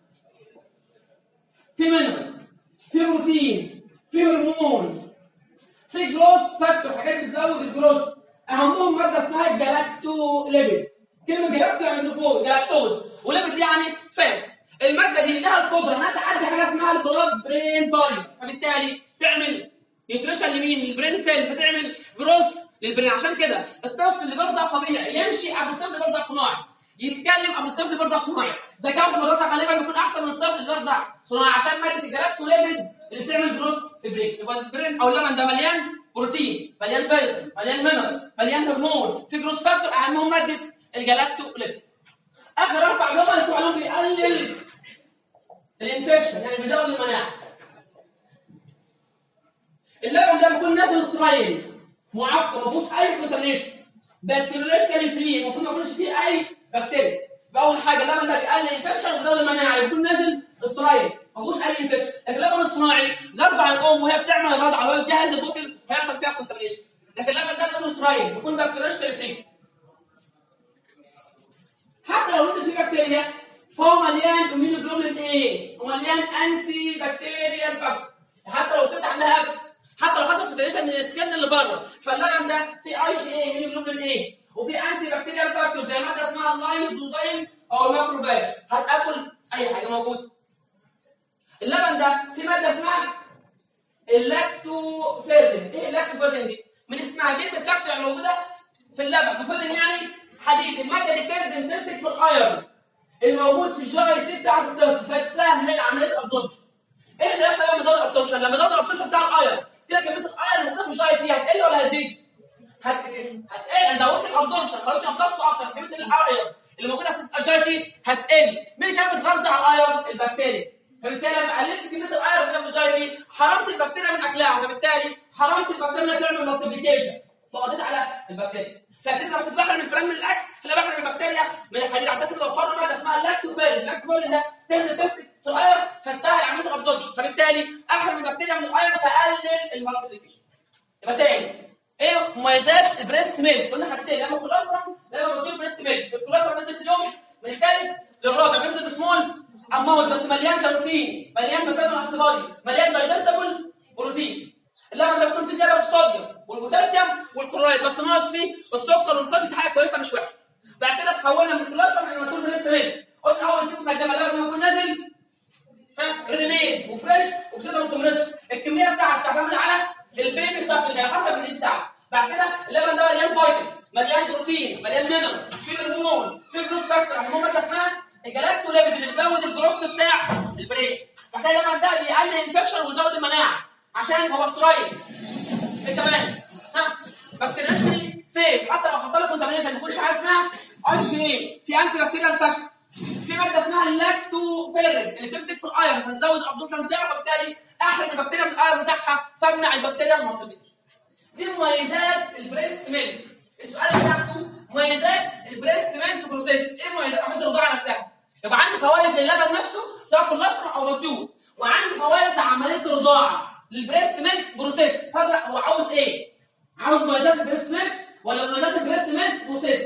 فيه مينرال، فيه بروتين، فيه هرمون، فيه جروث فاكتور، حاجات بتزود الجروث، اهمهم ماده اسمها الجلاكتو ليبيد. كلمه جلاكتو يعني جلوكوز، جلاكتوز، وليبيد يعني فات. الماده دي لها القدره انها تعدي حاجه اسمها البلاد برين بارير، فبالتالي تعمل نيوتريشن لمين؟ للبرين سيل، فتعمل جروث للبرين. عشان كده الطفل اللي بيرضع طبيعي يمشي قبل الطفل اللي بيرضع صناعي، يتكلم قبل الطفل اللي بيرضع صناعي، ذكاء في المدرسه غالبا بيكون احسن من الطفل اللي بيرضع صناعي عشان ماده الجلاكتو ليبيد اللي بتعمل جروث في البرين. يبقى البرين او اللبن ده مليان بروتين، مليان فيتامين، مليان مينرال، مليان هرمون، في جروث فاكتور، اهمهم ماده الجلاكتو ليبيد. اخر اربع جمل انتوا عليهم بيقلل الانفكشن يعني بيزود المناعه. اللبن ده بيكون نازل سترايل معقم ما فيهوش اي كونتامينيشن بكتيريولوجيكالي فري، المفروض ما يكونش فيه اي بكتيريا. اول حاجه اللبن ده بيقلل الانفكشن وبيزود المناعه، بيكون نازل سترايل ما فيهوش اي انفكشن. لكن اللبن الصناعي غصب عن الام وهي بتعمل الرضع وهي بتجهز البوتل هيحصل فيها كونتامينيشن. لكن اللبن ده نازل سترايل بيكون بكتيريولوجيكالي فري. حتى لو نزل فيه بكتيريا فهو مليان اميونوجلوبولين ايه ومليان انتي بكتيريال فاكتور. حتى لو ست عندها ابس، حتى لو حصل كونتامينيشن من السكن اللي بره، فاللبن ده فيه اي جي اي اميونوجلوبولين ايه وفي انتي بكتيريال فاكتور زي ماده اسمها اللايزوزايم او الماكروفاج هتاكل اي حاجه موجوده. اللبن ده في ماده اسمها اللاكتوفيرين. ايه اللاكتوفيرين دي؟ من اسمها كلمه لاكتو يعني موجوده في اللبن، وفيرين يعني حديد. الماده دي تلزم تمسك في الايرون الموجود في الجي تي بتاعت الطفل فتسهل عمليه الابسوربشن. ايه اللي يحصل لما يزود الابسوربشن؟ لما يزود الابسوربشن بتاع الايرون كده كميه الايرون الموجوده في الجي تي هتقل ولا هتزيد؟ هتقل. هتقل. زودت الابسوربشن خليتها تمتص اكتر في كميه الايرون اللي موجوده في الجي تي هتقل. مين اللي كانت بتغذى على الايرون؟ البكتيريا. فبالتالي لما قللت كميه الايرون اللي في الجي تي حرمت البكتيريا من اكلها، فبالتالي حرمت البكتيريا انها تعمل مالتيبليكيشن فقضيت على البكتيريا. فاكيد لما بتتبخر من الفئران من الاكل انا بخرج البكتيريا من الحديد. عندك توفر ماده اسمها اللاكتوفيرين. اللاكتوفيرين ده تنزل تمسك في الايرون فتسهل عمليه الابسوربشن، فبالتالي احرم البكتيريا من الايرون فقلل المالتيبليكيشن. يبقى تاني ايه مميزات البريست ميلك؟ قلنا حاجتين، لما الكوليسترول لما بتزيد بريست ميلك. الكوليسترول بينزل في اليوم من الثالث للرابع، بينزل بسمول اماونت بس مليان كاروتين، مليان بكتيريا انتي بودي، مليان دايجستبل بروتين. اللبن ده بيكون فيه زياده في الصوديوم والبوتاسيوم والكلورايد بس ناقص فيه السكر والفات. دي حاجه كويسه مش وحشه. بعد كده تحولنا من الكوليسترول للماتور بريست ميلك. قلنا اول كده مقدمه اللبن ده بيكون نازل ها ريدي ميد وفريش وبزياده وتمرتش. الكميه بتاعته بتعتمد على البيبي سبلمنت على حسب النيد بتاعه. بعد كده اللبن ده مليان فيتامين، مليان بروتين، مليان مينرال، فيه هرمون، فيه جروس فاكتور، هرمون ماده اسمها الجلاكتوليبيد اللي بيزود الجروس بتاع البرين. بعد كده اللبن ده بيقلل الانفكشن ويزود المناعه عشان هو سترايل. ايه كمان؟ ها بكتيريولوجيكالي سيف. حتى لو حصل لك كونتامينيشن بيكون في حاجه اسمها اي جي اي، في انتي بكتيريال فاكتور، في ماده اسمها اللاكتوفيرين اللي تمسك في الايرون فتزود الابسوربشن بتاعها، فبالتالي احرم البكتيريا من الايرون بتاعها فامنع البكتيريا من المالتيبليكيشن. دي مميزات البريست ميلك. السؤال بتاعته مميزات البريست ميلك بروسيس. ايه مميزات عمليه الرضاعه نفسها؟ يبقى عندي فوائد للبن نفسه سواء كوليسترول او ماتيور، وعندي فوائد لعمليه الرضاعه للبريست ميلك بروسيس. فرق هو عاوز ايه؟ عاوز مميزات البريست ميلك ولا مميزات البريست ميلك بروسيس؟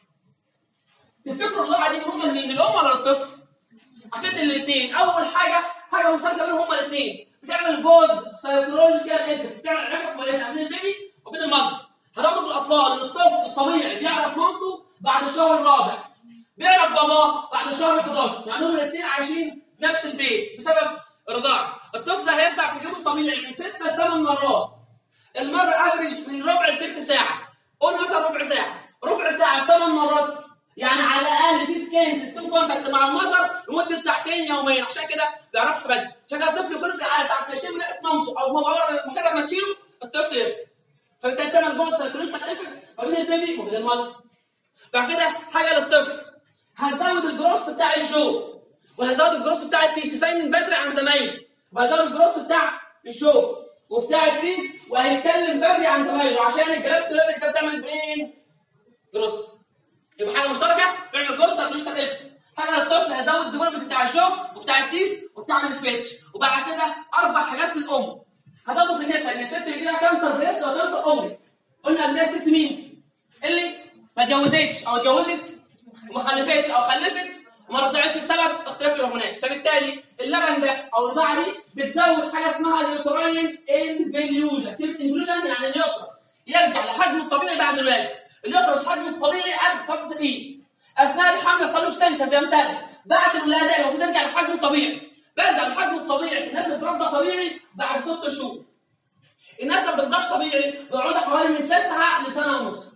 تفتكروا الرضاعه دي مهمه لمين؟ للام ولا للطفل؟ اكيد الاثنين. اول حاجه حاجه مشتركه بينهم هما الاثنين، بتعمل جود سايكولوجيكال افكت، بتعمل علاقه كويسه بين البيبي وبين المصدر. هتلاحظوا في الاطفال ان الطفل الطبيعي بيعرف مامته بعد الشهر الرابع، بيعرف باباه بعد الشهر الحداشر، يعني هم الاثنين عايشين في نفس البيت بسبب الرضاعه. الطفل ده هيرضع في اليوم الطبيعي من ستة لثمان مرات، المره افريج من ربع لثلث ساعه. قول مثلا ربع ساعه، ربع ساعه ثمان مرات، يعني على الاقل في سكين في سكين كونتاكت مع المصدر لمده ساعتين يوميا. عشان كده ما بيعرفش بدري، عشان كده الطفل يكون على ساعه تشم ريحه مامته او مجرد ما تشيله الطفل يسكت. فبالتالي تعمل جود سايكولوجيكال افكت ما بين البيبي وبين المصدر. بعد كده حاجه للطفل، هنزود الجروث بتاع الجو وهزود الجروث بتاع التيس يساين بدري عن زمايله، وهزود الجروث بتاع الجو وبتاع التيس وهيتكلم بدري عن زمايله عشان الجلاكتوليبيد كانت بتعمل برين جروث. يبقى حاجه مشتركه بيعمل جروث سايكولوجيكال افكت. حاجه للطفل هزود الديفلوبمنت بتاع الجو وبتاع التيس وبتاع السبيتش. وبعد كده اربع حاجات للام هتاخده في النساء، ان الست اللي كده كانسر بريست ولا كانسر اوفري. قلنا قبلها الست مين؟ اللي ما اتجوزتش او اتجوزت وما خلفتش او خلفت وما رضعتش بسبب اختلاف الهرمونات. فبالتالي اللبن ده او الرضاعه دي بتزود حاجه اسمها اليوتراين انفليوجن. كلمه انفليوجن يعني اليوترس يرجع لحجمه الطبيعي بعد الولاده. اليوترس حجمه الطبيعي قد قبضه الايد، اثناء الحمل يحصل له اكستنشن بيمتد، بعد الولاده المفروض يرجع لحجمه الطبيعي. برجع لحجمه الطبيعي في الناس اللي بترضع طبيعي بعد ست شهور. الناس اللي ما بترضعش طبيعي بيقعدوا حوالي من تسعه لسنه ونص.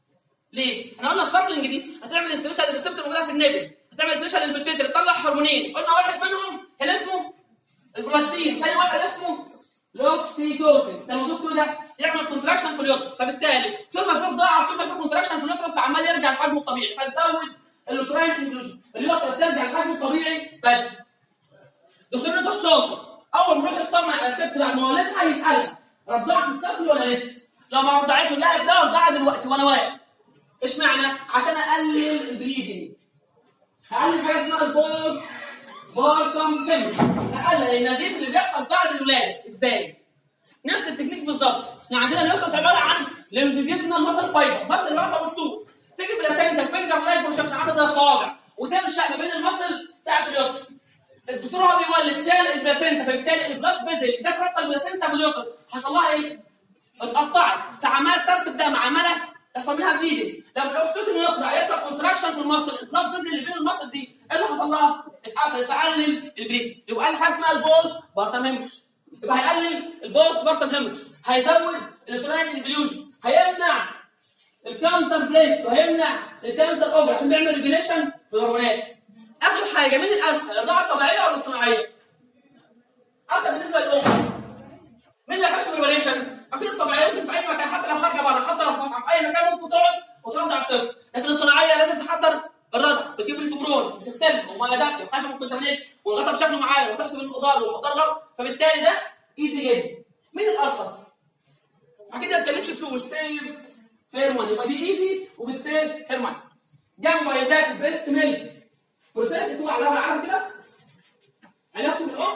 ليه؟ احنا قلنا الشارلنج دي هتعمل استيميشن للريسبتور موجوده في النبل، هتعمل استيميشن للبيتيوتري تطلع هرمونين. قلنا واحد منهم كان اسمه البرولاكتين، ثاني واحد اسمه لوكسيتوسين. ده الموضوع ده يعمل كونتراكشن في اليوترس، فبالتالي طول ما في رضاعه طول ما في كونتراكشن في اليوترس عمال يرجع لحجمه الطبيعي، فتزود اليوتراين انفلوجن. اليوترس يرجع لحجمه الطبيعي بدري. دكتور نزار شاطر اول ما يروح يطمن على الست بعد ما ولدها يسالها رضعت الطفل ولا لسه؟ لو ما رضعته لا لا رضعها دلوقتي وانا واقف. اشمعنى؟ عشان اقلل البليدنج. هقلل حاجه اسمها البوست بارتم هيموريج. هقلل النزيف اللي بيحصل بعد الولاده. ازاي؟ نفس التكنيك بالظبط. احنا عندنا اليوترس عباره عن لونجيتيودنال ماسل فايبر، ماسل راسه بالطول. تيجي بلاسنتا فينجر لايك بروشكشن عامله زي الصوابع وتمشي ما بين الماسل بتاعت اليوترس. الدكتور هو بيولد شال البلاسنتا، فبالتالي البلاد فيزل اللي كانت رابطه البلاسنتا باليوترس حصل لها ايه؟ اتقطعت، فعملت سرسب دم، عماله يحصل لها بليدنج. لما الاكسجين يطلع يحصل كونتراكشن في الماسل، البلاد فيزل اللي بين الماسل دي ايه اللي حصل لها؟ اتقفلت فقلل البليدنج. يبقى قال حاجه اسمها البوست بارتم هيموريج. يبقى هيقلل البوست بارتم هيموريج، هيزود اليوتراين انفلوجن، هيمنع الكانسر بريست وهيمنع الكانسر اوفر عشان بيعمل ريجريشن في الهرمونات. اخر حاجه مين الاسهل؟ الرضاعه الطبيعيه ولا الصناعيه؟ اسهل بالنسبه للام. مين اللي هيخش بريبريشن؟ اكيد الطبيعيه ممكن في اي مكان، حتى لو خارجه بره، حتى لو في اي مكان ممكن تقعد وترضع الطفل، لكن الصناعيه لازم تحضر الرضع، بتجيب الببرون بتغسلها وميه دافيه وخايفه من الكونتامينيشن والغطا بشكل معين وتحسب المقدار والمقدار غلط، فبالتالي ده ايزي جدا. مين الارخص؟ اكيد ما تكلفش فلوس، سيف هيرمان، يبقى دي ايزي وبتسيف هيرمان. جنب مميزات البريست ميلك بروسيس اكتب عليها بالعربي كده. علاقته بالام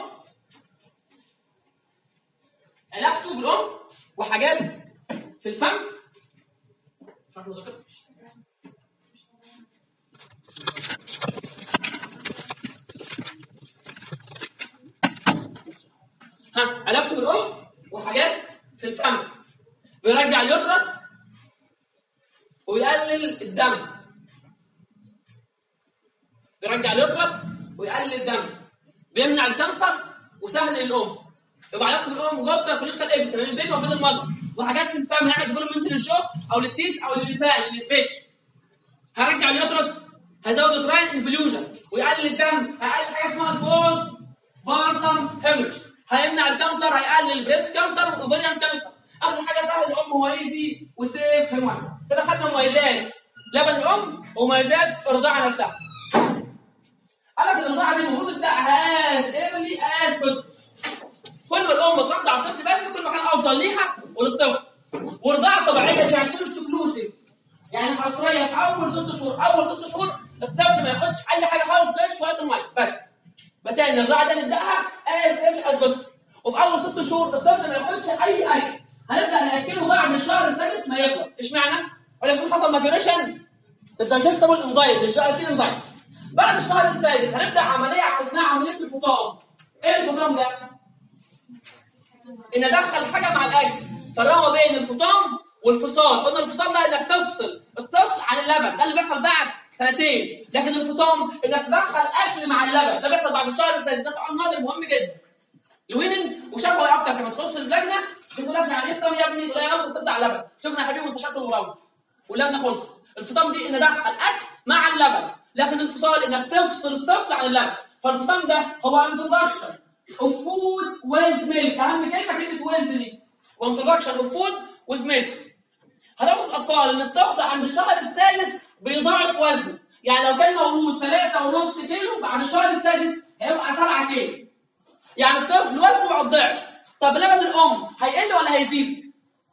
علاقته بالام وحاجات في الفم. مش عارف نذاكرها. ها علاقته بالام وحاجات في الفم. بيرجع اليوترس ويقلل الدم. بيرجع اليوترس ويقلل الدم. بيمنع الكانسر وسهل للام. يبقى علاقته بالام جوه سيركوليشنال ايفنت بين البيبي وبين المذر، وحاجات في الفم هيعمل ديفلوبمنت للجو او للتيس او للسان للسبيتش. هرجع اليوترس، هيزود اليوتراين انفلوجن ويقلل الدم، هيقلل حاجه اسمها البوست بارتم هيموريج، هيمنع الكانسر، هيقلل البريست كانسر والاوفريان كانسر. اخر حاجه سهل للام هو ايزي وسيف هيرمان. كده خدنا مميزات لبن الام ومميزات الرضاعه نفسها. قال لك الرضاعه دي المفروض تبداها از ايرلي از بوسيبل. كل ما الام ترضع الطفل بدري كل ما كان افضل ليها وللطفل. والرضاعه الطبيعيه دي يعني تكون اكسكلوسيف، يعني حصريه في اول ست شهور. اول ست شهور الطفل ما ياخدش اي حاجه خالص غير شويه الميه بس. بالتالي الرضاعه دي نبداها از ايرلي از بوسيبل. وفي اول ست شهور الطفل ما ياخدش اي اكل، هنبدا ناكله بعد الشهر السادس ما يخلص. اشمعنى؟ ولا يكون حصل ماتيوريشن الدايجستبل انزايم للجي انزايم. بعد الشهر السادس هنبدا عمليه اسمها عمليه الفطام. ايه الفطام ده؟ ان ادخل حاجه مع الاكل، فرقوا بين الفطام والفصال. قلنا الفصال ده انك تفصل الطفل عن اللبن، ده اللي بيحصل بعد سنتين، لكن الفطام انك تدخل اكل مع اللبن، ده بيحصل بعد الشهر السادس. ده سؤال نظري مهم جدا. لوينن وشافوا اكتر كمان تخش اللجنه بيقول لك يعني افطم يا ابني تلاقي نفسك بتفزع اللبن. شفنا يا حبيبي وانت شاطر وراوي واللجنه خلصت. الفطام دي ان ادخل اكل مع اللبن، لكن الفصال انك تفصل الطفل عن اللبن. فالفطام ده هو انترودكشن اوف فود ويز ميلك. اهم كلمه كلمه ويز دي، وانترودكشن اوف فود ويز ميلك. هنعرف في الاطفال ان الطفل عند الشهر السادس بيضاعف وزنه، يعني لو كان مولود ثلاثة ونص كيلو بعد الشهر السادس هيبقى سبعة كيلو. يعني الطفل وزنه بقى الضعف. طب لبن الام هيقل ولا هيزيد؟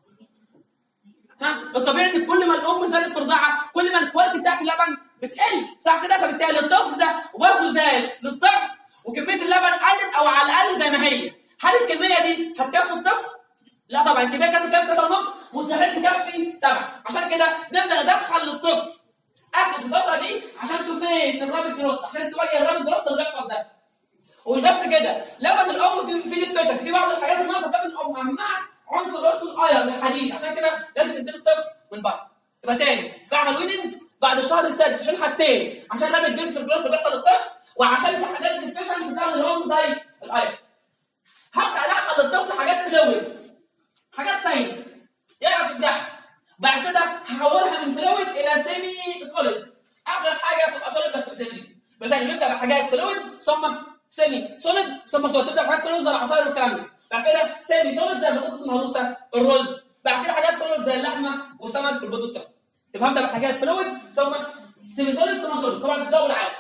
ها الطبيعي ان كل ما الام زادت في الرضاعه كل ما الكواليتي بتاعت اللبن بتقل، صح كده؟ فبالتالي الطفل ده وزنه زاد للضعف وكميه اللبن قلت او على الاقل زي ما هي. هل الكميه دي هتكفي الطفل؟ لا طبعا. الكميه كانت تكفي ثلاثة ونص، مستحيل تكفي سبعة. عشان كده نبدا ندخل للطفل اكل في الفتره دي عشان تفيس الرابط جروس، عشان تواجه الرابط جروس اللي بيحصل ده. ومش بس كده، لبن الام فيه ديفيشنت في بعض الحاجات اللي ناقصه لبن الام، اهمها عنصر اسمه الايرون الحديد، عشان كده لازم تدي الطفل من بره. يبقى تاني بعمل ويننج بعد الشهر السادس عشان حاجتين، عشان الرابط فيزيكال جروس اللي بيحصل للطفل، وعشان في حاجات ديفيشنت في لبن الام زي الايرون. هبدا ادخل للطفل حاجات فلويد، حاجات سائله يعرف يفتحها. بعد كده هحولها من فلويد الى سيمي سوليد. اخر حاجه تبقى سوليد بس بتدريج. مثلا نبدا بحاجات فلويد ثم سيمي سوليد ثم سوليد. تبدا بحاجات فلويد زي العصاير والكلام ده، بعد كده سيمي سوليد زي البطاطس المهروسه، الرز، بعد كده حاجات سوليد زي اللحمه والسمك والبيض والكلام. يبقى هبدا بحاجات فلويد ثم سيمي سوليد سيمي سوليد طبعا في الجو العكس.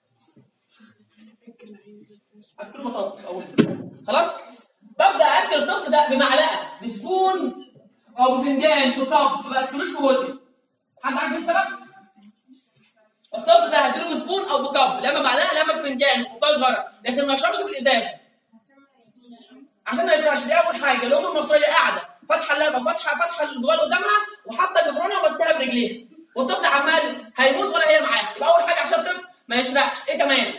اكله مطاط اول خلاص. ببدا اكل الطفل ده بمعلقه بسبون او بفنجان بكب، ما باكلوش في بوتي. حد عارف ايه السبب؟ الطفل ده هديله بسبون او بكب، لا اما معلقه لا اما بفنجان كوبايه صغيره، لكن ما يشربش بالازازه عشان ما يشربش. دي اول حاجه. الام المصريه قاعده فاتحه اللبه فاتحه فاتحه البوال قدامها وحاطه الببرونه وماسكاها برجليها، والطفل عمال هيموت ولا هي معاه. يبقى اول حاجه عشان الطفل ما يشربش. ايه كمان؟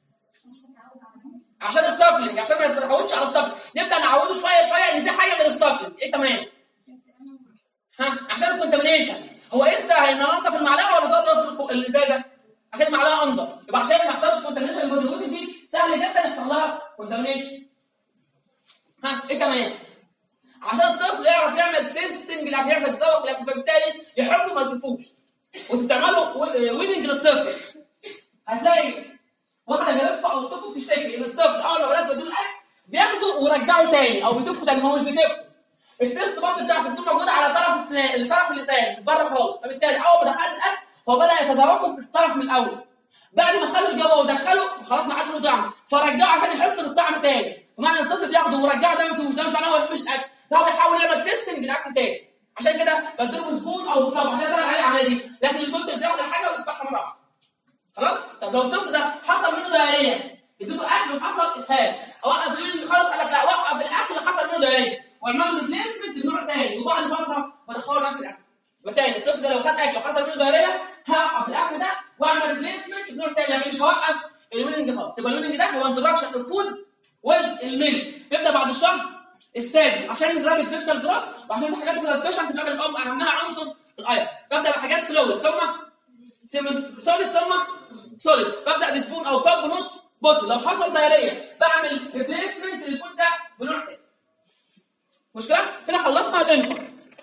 عشان الساكلينج، عشان ما يتعودش على الساكلينج، نبدا نعوده شويه شويه ان في حاجه غير الساكلينج. ايه كمان؟ ها عشان الكونتامينيشن. هو ايه السهل ان انضف المعلقه ولا تنضف الازازه؟ اكيد المعلقه انضف، يبقى عشان ما يحصلش كونتامينيشن للبودي دي سهل جدا يحصل لها كونتامينيشن. ها ايه كمان؟ عشان الطفل يعرف يعمل تيستنج اللي هيعرف يتسوق للاكل، فبالتالي يحبه ما يطفوش. وانتوا بتعملوا ويننج للطفل هتلاقي واحده جارتكم او اختكم بتشتكي ان الطفل اول ما بدات تدوا الاكل بياخده ورجعه تاني او بيتفوا تاني. هو مش بيتف. التيست برضه بتاعته بتكون موجوده على طرف السنان، طرف اللسان بره خالص، فبالتالي اول ما دخلت الاكل هو بدا يتذوقه بالطرف من الاول. بعد ما خلوا الجو ودخله خلاص ما عادش له طعم، فرجعه عشان يحس بالطعم تاني. بمعنى ان الطفل بياخده ورجعه ده مش ده مش معناه هو ما بيحبش الاكل، ده هو بيحاول يعمل تيستنج للاكل تاني. عشان كده بديله بسبون او بكب عشان اسهل عليه العمليه دي، لكن البوت بياخد الحاجه ويسبحها مره واحده. خلاص؟ طب لو الطفل ده حصل منه دايريه، اديته اكل وحصل اسهال، اوقف اليوم خالص قال لك لا وقف الاكل اللي حصل منه دايريه واعمل له ريبليسمنت لنوع تاني، وبعد فتره بدخله نفس الاكل. يبقى تاني الطفل ده لو خد اكل وحصل منه دايريه هوقف الاكل ده واعمل ريبليسمنت لنوع تاني، لكن مش هوقف الويننج خالص. يبقى الويننج ده هو انتراكشن الفود ويز الميلك، يبدا بعد الشهر السادس عشان الرابط فيسكال جروس، وعشان في حاجات كده افيشنت في لبن الام اهمها عنصر الايرون. ببدا بحاجات فلويد ثم سيمي سوليد ثم سوليد. ببدا بسبون او كاب نوت بوتل. لو حصل دايريه بعمل ريبليسمنت للفود ده بنوع تاني. مشكله؟ كده خلصنا الانفر.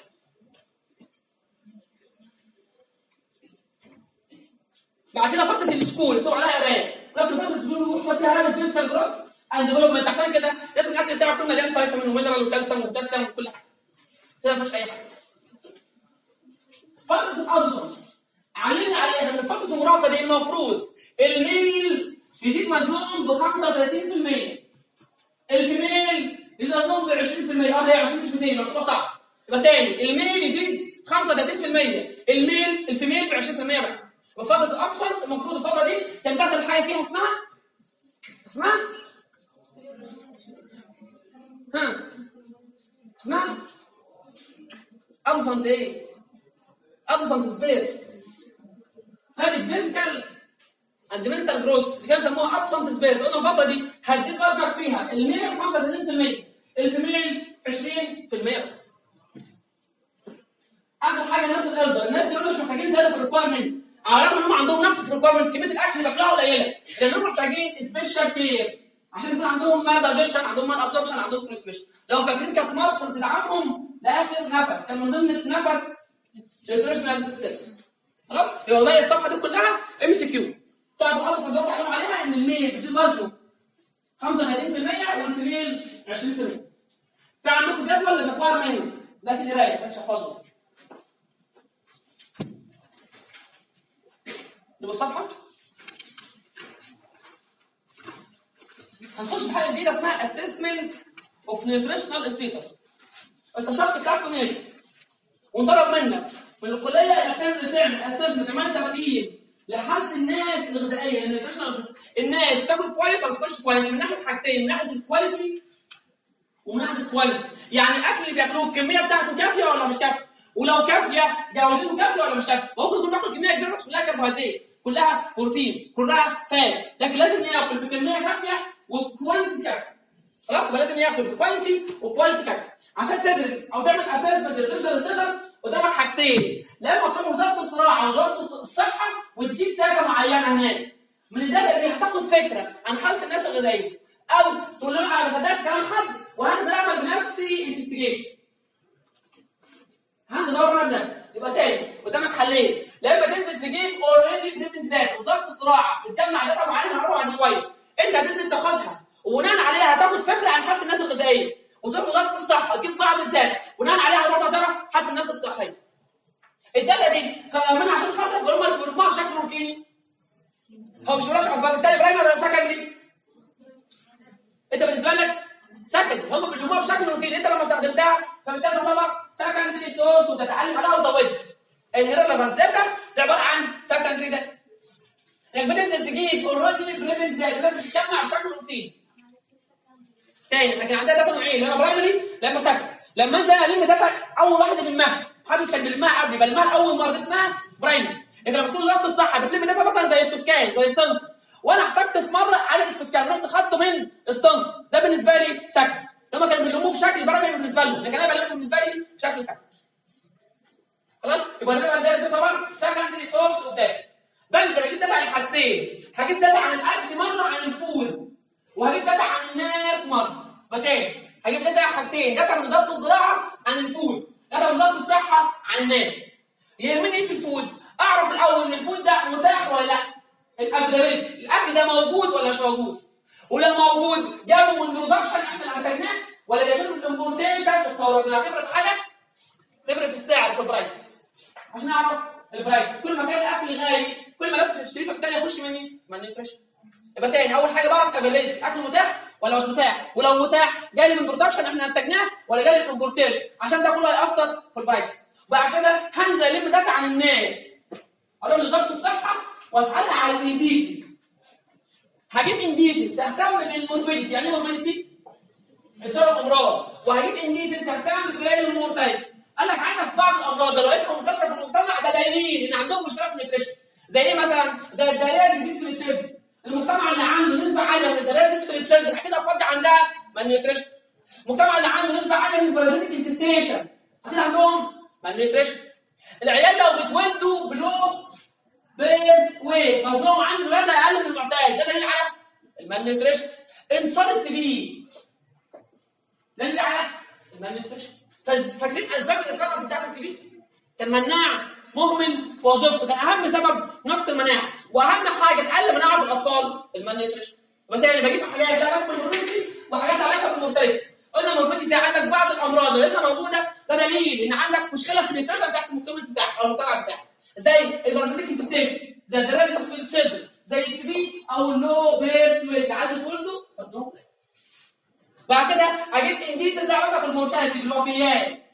بعد كده فتره السكول اللي عليها قرايه، لكن فتره السكول بيحصل فيها رابط فيسكال جروس اند ديفلوبمنت. عشان كده لازم الاكل بتاعك يكون مليان فيتامين ومينرال وكالسيوم وبوتاسيوم وكل حاجه. كده ما فيهاش اي حاجه. فتره الادوسون علمنا عليها ان فتره المراهقه دي المفروض الميل يزيد مزنوقهم ب خمسة وثلاثين بالمئة، الفيميل يزيد مزنوقهم ب عشرين بالمئة. اه هي عشرين مش مئتين مكتوبه صح. يبقى تاني الميل يزيد خمسة وثلاثين بالمئة، الميل الفيميل ب عشرين بالمئة بس. وفتره الادوسون المفروض الفتره دي تنبثل حاجه فيها اسمها اسمها ها اسمها ادوسون ايه؟ ادوسون سبير. هذه فيزيكال اند منتال جروث اللي كانوا بيسموها ادوسون سبير. قلنا الفتره دي هتزيد وزنك فيها الميل خمسة وثلاثين بالمئة، الفيميل عشرين بالمئة بس. اخر حاجه الناس الالدر، الناس دول مش محتاجين زياده في الريكوايرمنت، على الرغم ان هم عندهم نفس الريكوايرمنت، كميه الاكل اللي بياكلوها قليله، لانهم محتاجين سبيشال كير عشان يكون عندهم مال دايجيشن، عندهم مال ابزوربشن، عندهم كونسبيشن. لو فاكرين كانت مصر بتدعمهم لاخر نفس، كان من ضمن النفس نيوتريشنال سيرفيس. خلاص؟ يبقى باقي الصفحه دي كلها ام سي كيو. تعرف الادرس بس عليهم عليها ان الميل بيزيد وزنه خمسة وثلاثين بالمئة والفيميل عشرين بالمئة. في عندكم جدول للريكوايرمنت لكن قرايه مش هحفظه. نبص الصفحه هنخش في حاجه جديده اسمها اسسمنت اوف نيوتريشنال ستيتس. انت شخص بتاع كوميونتي وانطلب منك في الكليه انك تنزل تعمل اسسمنت، تعمل تقييم لحاله الناس الغذائيه النيوتريشنال. الناس بتاكل كويس ولا ما بتاكلش كويس من ناحيه حاجتين، من ناحيه الكواليتي ومن ناحيه الكواليتي. يعني الاكل اللي بياكلوه الكميه بتاعته كافيه ولا مش كافيه؟ ولو كافيه جودته كافيه ولا مش كافيه؟ ممكن يكون باكل كميه كبيره بس كلها كربوهيدرات، كلها بروتين، كلها فات، لكن لازم ياكل بكميه كافيه وبكواليتي كافيه. خلاص؟ يبقى لازم ياكل بكواليتي وكواليتي كافيه. عشان تدرس او تعمل اسسمنت للنيوتريشنال ستاتس قدامك حاجتين، لما تروح وزاره الزراعه ووزاره الصحه وتجيب داتا معينه هناك. من الداتا دي هتاخد فكره عن حاله الناس الغذائيه، او تقول لهم انا ما بصدقش كلام حد وهنزل اعمل بنفسي انفستيجيشن. هنزل ادور انا بنفسي. يبقى تاني قدامك حلين، لا اما تنزل تجيب اوريدي بريزنت داتا، وزاره الزراعه بتجمع داتا معينه هنعرفها بعد شويه، انت هتنزل تاخدها وبناء عليها هتاخد فكره عن حاله الناس الغذائيه، وتروح وزاره الصحه تجيب بعض الداتا وبناء عليها برضه هتعرف حاله الناس الصحيه. الداتا دي كانوا عاملينها عشان خاطرك ولا هم بيرموها بشكل روتيني؟ هو مش بيرموها، فبالتالي برايمري ولا سكندري؟ انت بالنسبه لك سكندري، هم بيرموها بشكل روتيني، انت لما استخدمتها فبالتالي تعتبر سكندري سورس وتتعلم عليها وزودت. الريليفنت داتا دي عباره عن سكندري داتا. انك بتنزل تجيب اوريدي بريزنت داتا لازم تتجمع بشكل روتيني. تاني لكن عندها داتا نوعين، لا اما برايمري لا اما سكندري. لما انزل الم داتا اول واحده بلمها، محدش كان بيلمها قبل، بلمها لاول مره، دي اسمها برايمري. انت لما تكون وزاره الصحه بتلم داتا مثلا زي السكان زي السنسس، وانا احتجت في مره عدد السكان رحت خدته من السنسس، ده بالنسبه لي سكندري. لما كانوا بيلموه بشكل برايمري بالنسبه لهم، لكن انا بلمه بالنسبه لي بشكل سكندري. خلاص؟ يبقى الريليفنت داتا طبعا سكندري سورس اوف داتا. بنزل اجيب داتا عن حاجتين، هجيب داتا عن الاكل مره عن الفول، وهجيب داتا عن الناس مره. وتاني هجيب داتا عن حاجتين، داتا من وزاره الزراعه عن الفول، داتا من وزاره الصحه عن الناس. يهمني ايه في الفود؟ اعرف الاول ان الفود ده متاح ولا لا؟ الافيلابيلتي، الاكل ده موجود ولا مش موجود؟ ولو موجود جابوا من برودكشن احنا اللي انتجناه ولا جايبينه من امبورتيشن استوردناه؟ هتفرق في حاجه؟ تفرق في السعر، في البرايس. عشان اعرف البرايس، كل ما كان الاكل غالي كل ما الناس تشتريه فبالتالي يخش مني ما نيوتريشن. يبقى تاني اول حاجه بعرف افيلابيلتي، اكل متاح ولا مش متاح؟ ولو متاح جاي من برودكشن احنا انتجناه ولا جاي من امبورتيشن؟ عشان ده كله هيأثر في البرايس. وبعد كده هنزل الم داتا عن الناس، اروح لوزاره الصحه واسالها على الانديسيز. هجيب انديسيز تهتم بالموربيديتي، يعني ايه موربيديتي؟ انتشار الامراض، وهجيب انديسيز تهتم بالمورتاليتي. قال لك عندك بعض الامراض لو لقيتها منتشره في المجتمع ده دليل ان عندهم مشكله في النيوتريشن. زي ايه مثلا؟ زي الدايريا ديزيز في التشيلد. المجتمع اللي عنده نسبه عاليه من الدايريا ديزيز في التشيلد اكيد هتفضي عندها مال نيوتريشن. المجتمع اللي عنده نسبه عاليه من البارازيتيك انفستيشن اكيد عندهم مال نيوتريشن. العيال لو بتولدوا بلو بيرث ويت، مظلوم عنده ولاده اقل من المعتاد، ده دليل على المال نيوتريشن. انتشار التي بي دليل على المال نيوتريشن. فاكرين اسباب الانقراض بتاعت التي بي؟ كان مناع مهمل في وظيفته، كان اهم سبب نقص المناعه، واهم حاجه تقل مناعه في الاطفال المال نيوتريشن. وبالتالي بجيب حاجات لها علاقه بالموربيديتي وحاجات لها علاقه بالمورتاليتي. قلنا الموربيديتي عندك بعض الامراض اللي لقيتها موجوده ده دليل ان عندك مشكله في النيوتريشن بتاعت المجتمع بتاعك او المجتمع بتاعك، زي البارازيتيك انفستيشن، زي الدراجز في التشيلدرن، زي التي بي او اللو بيرث ويت، عدد ولده مظلوم. بعد كده هجيب انديسيز لها علاقه بالمورتاليتي، الوفيات.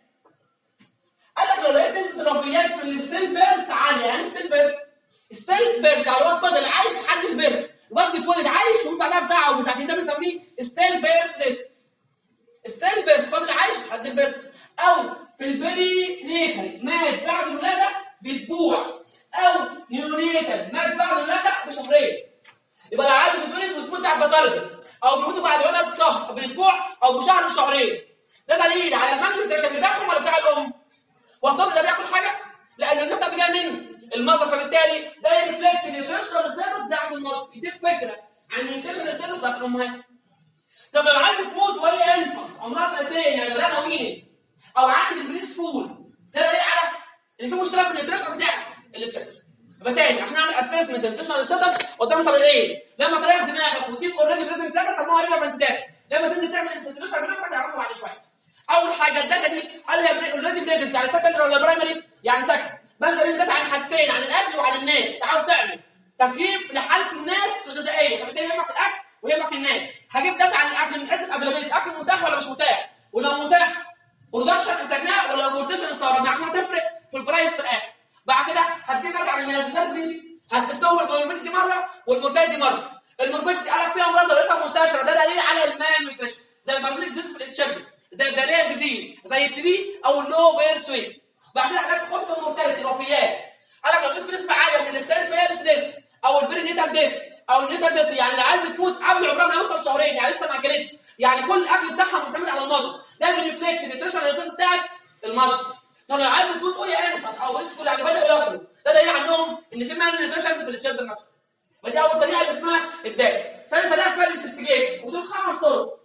قال لك لو لقيت نسبه الوفيات في الستيل بيرث عاليه، يعني ستيل بيرث ستيل بيرث يعني الواد فضل عايش لحد البيرث، الواد بيتولد عايش ومن بعدها بساعه او بساعتين، ده بنسميه ستيل بيرث ديس. ستيل بيرث فضل عايش لحد البيرث. او في البري نيتال مات بعد الولاده باسبوع، او نيونيتال مات بعد الولاده بشهرين. يبقى العيال بتتولد وتموت ساعه بطارده، او بيموتوا بعد الولاده بشهر باسبوع او بشهر وشهرين. ده دليل على المالنيوتريشن بتاعهم ولا بتاع الام؟ والطفل ده بياكل حاجه؟ لان النسبه بتاعته جايه من المصدر، فبالتالي ده يرفلكت النيوتريشنال ستاتس بتاعت المصدر، يديك فكره عن النيوتريشنال ستاتس بتاعت الامهات. طب لو العيال بتموت وهي انفه عمرها سنتين يعني بدأنا وين، او عند البري سكول، ده دليل على ان في مشكله في النيوتريشن بتاعك اللي اتسجل. يبقى تاني عشان اعمل اسسمنت النيوتريشنال ستاتس قدام طريقين، لما تريح دماغك وتجيب اوريدي بريزنت داتا سموها ريليفنت داتا، لما تنزل تعمل انفستيجيشن بنفسك تعرفها بعد شويه. اول حاجه الداتا دي هل هي اوريدي بريزنت يعني سكندري ولا برايمري؟ يعني سكندري. بنزل اجيب داتا عن حاجتين، عن الاكل وعن الناس. انت عاوز تعمل تقييم لحاله الناس الغذائيه، فبالتالي يهمك الاكل ويهمك الناس. هجيب داتا عن الاكل من حيث الافيلابيلتي، الاكل متاح ولا مش متاح؟ ولو متاح برودكشن انتجناه ولا امبورتيشن استوردناه، عشان هتفرق في البرايس في الاخر. بعد كده هديك داتا عن الناس، الناس دي هتستوعب الموربيديتي مره والمورتاليتي مره. الموربيديتي قال لك فيها امراض لقيتها منتشره، ده دليل على المال نيوتريشن، زي البارازيتيك ديزيز في الاتشيلدرن، زي الدايريا ديزيز، زي التي بي او اللو بيرث ويت. بعد كده حاجات تخص المورتاليتي الوفيات. قال لك لو جيت في نسبه عاليه من الستيل بيرث ديس او البري نيتال ديس او النيتال ديس، يعني العيال بتموت قبل عمرها ما يوصل شهرين، يعني لسه ما اكلتش، يعني كل الاكل بتاعها معتمد على المصدر، ده بيرفلكت النيوتريشنال ستاتس بتاعت المصدر. طب لو العيال بتموت وهي انفant او بريسكول يعني بداوا ياكلوا، ده دليل عنهم ان في مال نيوتريشن في التشيلدرن نفسه. ودي اول طريقه اللي اسمها الداتا. ثاني طريقه اسمها الانفستيجيشن، ودول خمس طرق.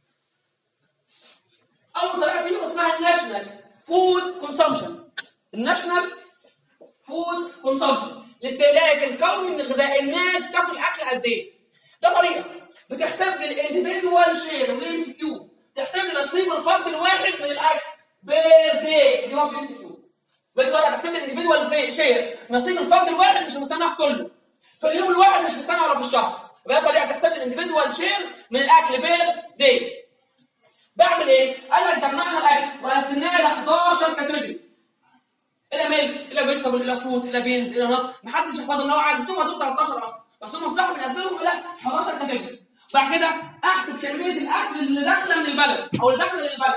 اول طريقه فيهم اسمها الناشونال فود كونسومشن. الناشونال فود كونسومشن الاستهلاك القومي من الغذاء، الناس بتاكل اكل قد ايه. ده طريقه بتحسب لي الانديفيدوال شير والام سي كيو، تحسب لي نصيب الفرد الواحد من الاكل بير داي اللي هو الام سي كيو. بتقدر هتحسب لي الانديفيدوال شير نصيب الفرد الواحد مش المجتمع كله في اليوم الواحد مش في السنه ولا في الشهر. يبقى طريقه هتحسب لي الانديفيدوال شير من الاكل بير داي. بعمل ايه؟ قال لك جمعنا الاكل وقسمناه الى حداشر كاتيجوري، الى ميلك الى فيجيتابل الى فروت الى بينز الى نط، محدش يحفظهم لو قعد انتم هتبقوا تلتاشر اصلا، بس هم الصح بنقسمهم الى حداشر كاتيجوري. بعد كده احسب كميه الاكل اللي داخله من البلد او اللي داخله للبلد،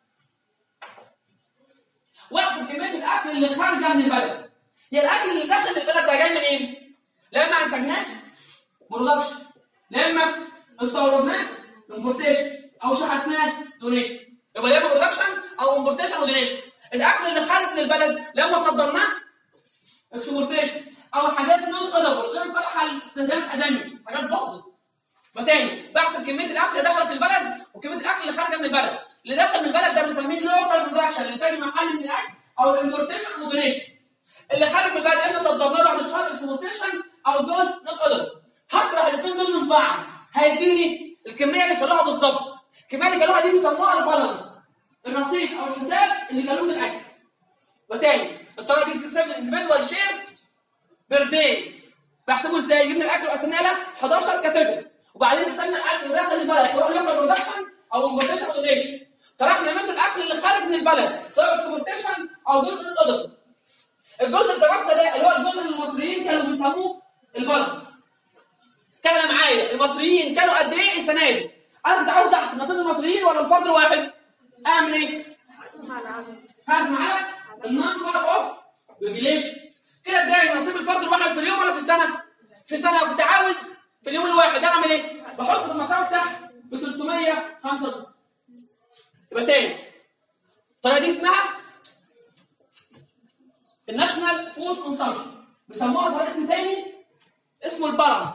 واحسب كميه الاكل اللي خارجه من البلد. هي الاكل اللي داخل للبلد ده جاي منين؟ لا اما انتجناه برودكشن، لا اما استوردناه امبورتيشن، او شحتناه دونيشن. يبقى لا اما برودكشن او امبورتيشن او دونيشن. الاكل اللي خارج من البلد لا اما صدرناه اكسبورتيشن، او حاجات نون ادبل غير صالحه للاستخدام الادمي، حاجات باظت. وتاني بحسب كميه الاكل اللي دخلت البلد وكميه الاكل اللي خارجه من البلد. اللي دخل من البلد ده بنسميه لوكال برودكشن، الانتاج المحلي من الاكل، او الامبورتيشن او دونيشن. اللي خارج من البلد احنا صدرناه بعد شهر اكسبورتيشن او جزء نون ادبل. هطرح الاثنين دول من بعض هيديني الكميه اللي كلوها بالظبط. الكميه اللي كلوها دي بيسموها البالانس، الرصيد او الحساب اللي كلوه من الاكل. وتاني الطريقه دي بتحسب الانديفيدوال شير بير داي. بحسبه ازاي؟ جبنا الاكل وقسمناه له حداشر كاتيجوري، وبعدين حسبنا الاكل اللي داخل البلد سواء لوكال برودكشن او امبورتيشن او دونيشن. طرحنا منه الاكل اللي خارج من البلد سواء اكسبورتيشن او جزء من الادب. الجزء اللي طرحته ده اللي هو الجزء اللي المصريين كانوا بيسموه البالانس. كان معايا المصريين كانوا قد ايه السنه دي؟ انا كنت عاوز احسب نصيب المصريين ولا الفرد الواحد؟ اعمل ايه؟ هقسم على النمبر اوف بوبيليشن. كده اداني نصيب الفرد الواحد في اليوم ولا في السنه؟ في السنه. كنت عاوز في اليوم الواحد اعمل ايه؟ بحط في المقام تحت ب ثلاثمية وخمسة وستين. يبقى تاني الطريقه دي اسمها الناشونال فود كونسامشن، بيسموها باسم تاني اسمه البالانس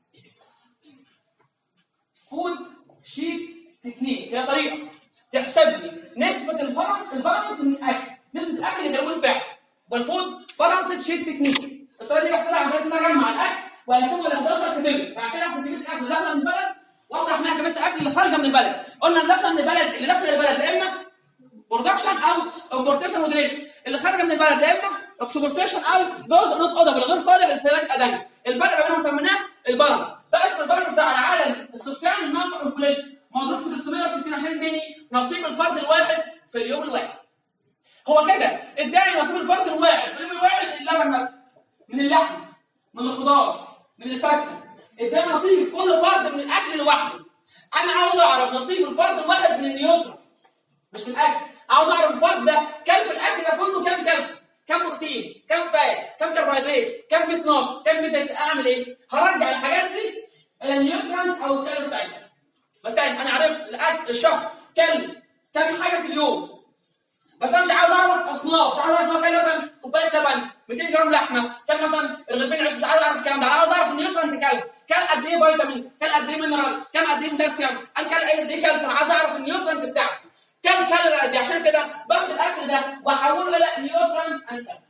فود شيت تكنيك. هي طريقه تحسب لي نسبه الفرد البالانس من الاكل، نسبه الاكل اللي كانوا بالفعل، والفود بالانس شيت تكنيك. الطريقه دي بحسبها عن طريق ان انا اجمع الاكل واقسمه ل حداشر كاتيجوري، بعد كده احسب كميه الاكل اللي داخله من البلد واطرح منها كميه الاكل اللي خارجه من البلد. قلنا اللي داخله من البلد اللي داخله البلد لا اما برودكشن او امبورتيشن ودريشن، اللي خارجه من البلد لا اما اكسبورتيشن او جزء نوت ادب غير صالح للاستهلاك الادمي. الفرق بينهم سميناه البالانس. فاسم البالانس ده على عدد السكان النمبر اوف بوبيليشن مضروب في ثلاثمية وستين عشان يديني نصيب الفرد الواحد في اليوم الواحد. هو كده اداني نصيب الفرد الواحد في اليوم الواحد من اللبن مثلا، من اللحم، من الخضار، من الفاكهه. اداني نصيب كل فرد من الاكل لوحده. انا عاوز اعرف نصيب الفرد الواحد من النيوترون مش من الاكل. عاوز اعرف الفرد ده كان في الاكل ده كله كام كالسيوم، كام بروتين، كام فات، كام كربوهيدرات، كام بي اتناشر، كام بي ستة. اعمل ايه؟ هرجع الحاجات دي الى النيوترون او الكالوري بتاعتها. مثلا انا عرفت الاكل الشخص كان كام حاجه في اليوم، بس انا مش عاوز اعرف اصناف. عاوز اعرف هو كان مثلا كوبايه لبن، مئتين جرام لحمه، كان مثلا رغيفين عيش. مش عاوز اعرف الكلام ده. انا عاوز اعرف النيوترون كام، كان قد ايه فيتامين، كان قد ايه مينرال، كان قد ايه بوتاسيوم، كان قد ايه كالسيوم. عاوز اعرف النيوترون بتاعته كام كالوري قد ايه. عشان كده باخد الاكل ده واحوله الى نيوترون اند فات.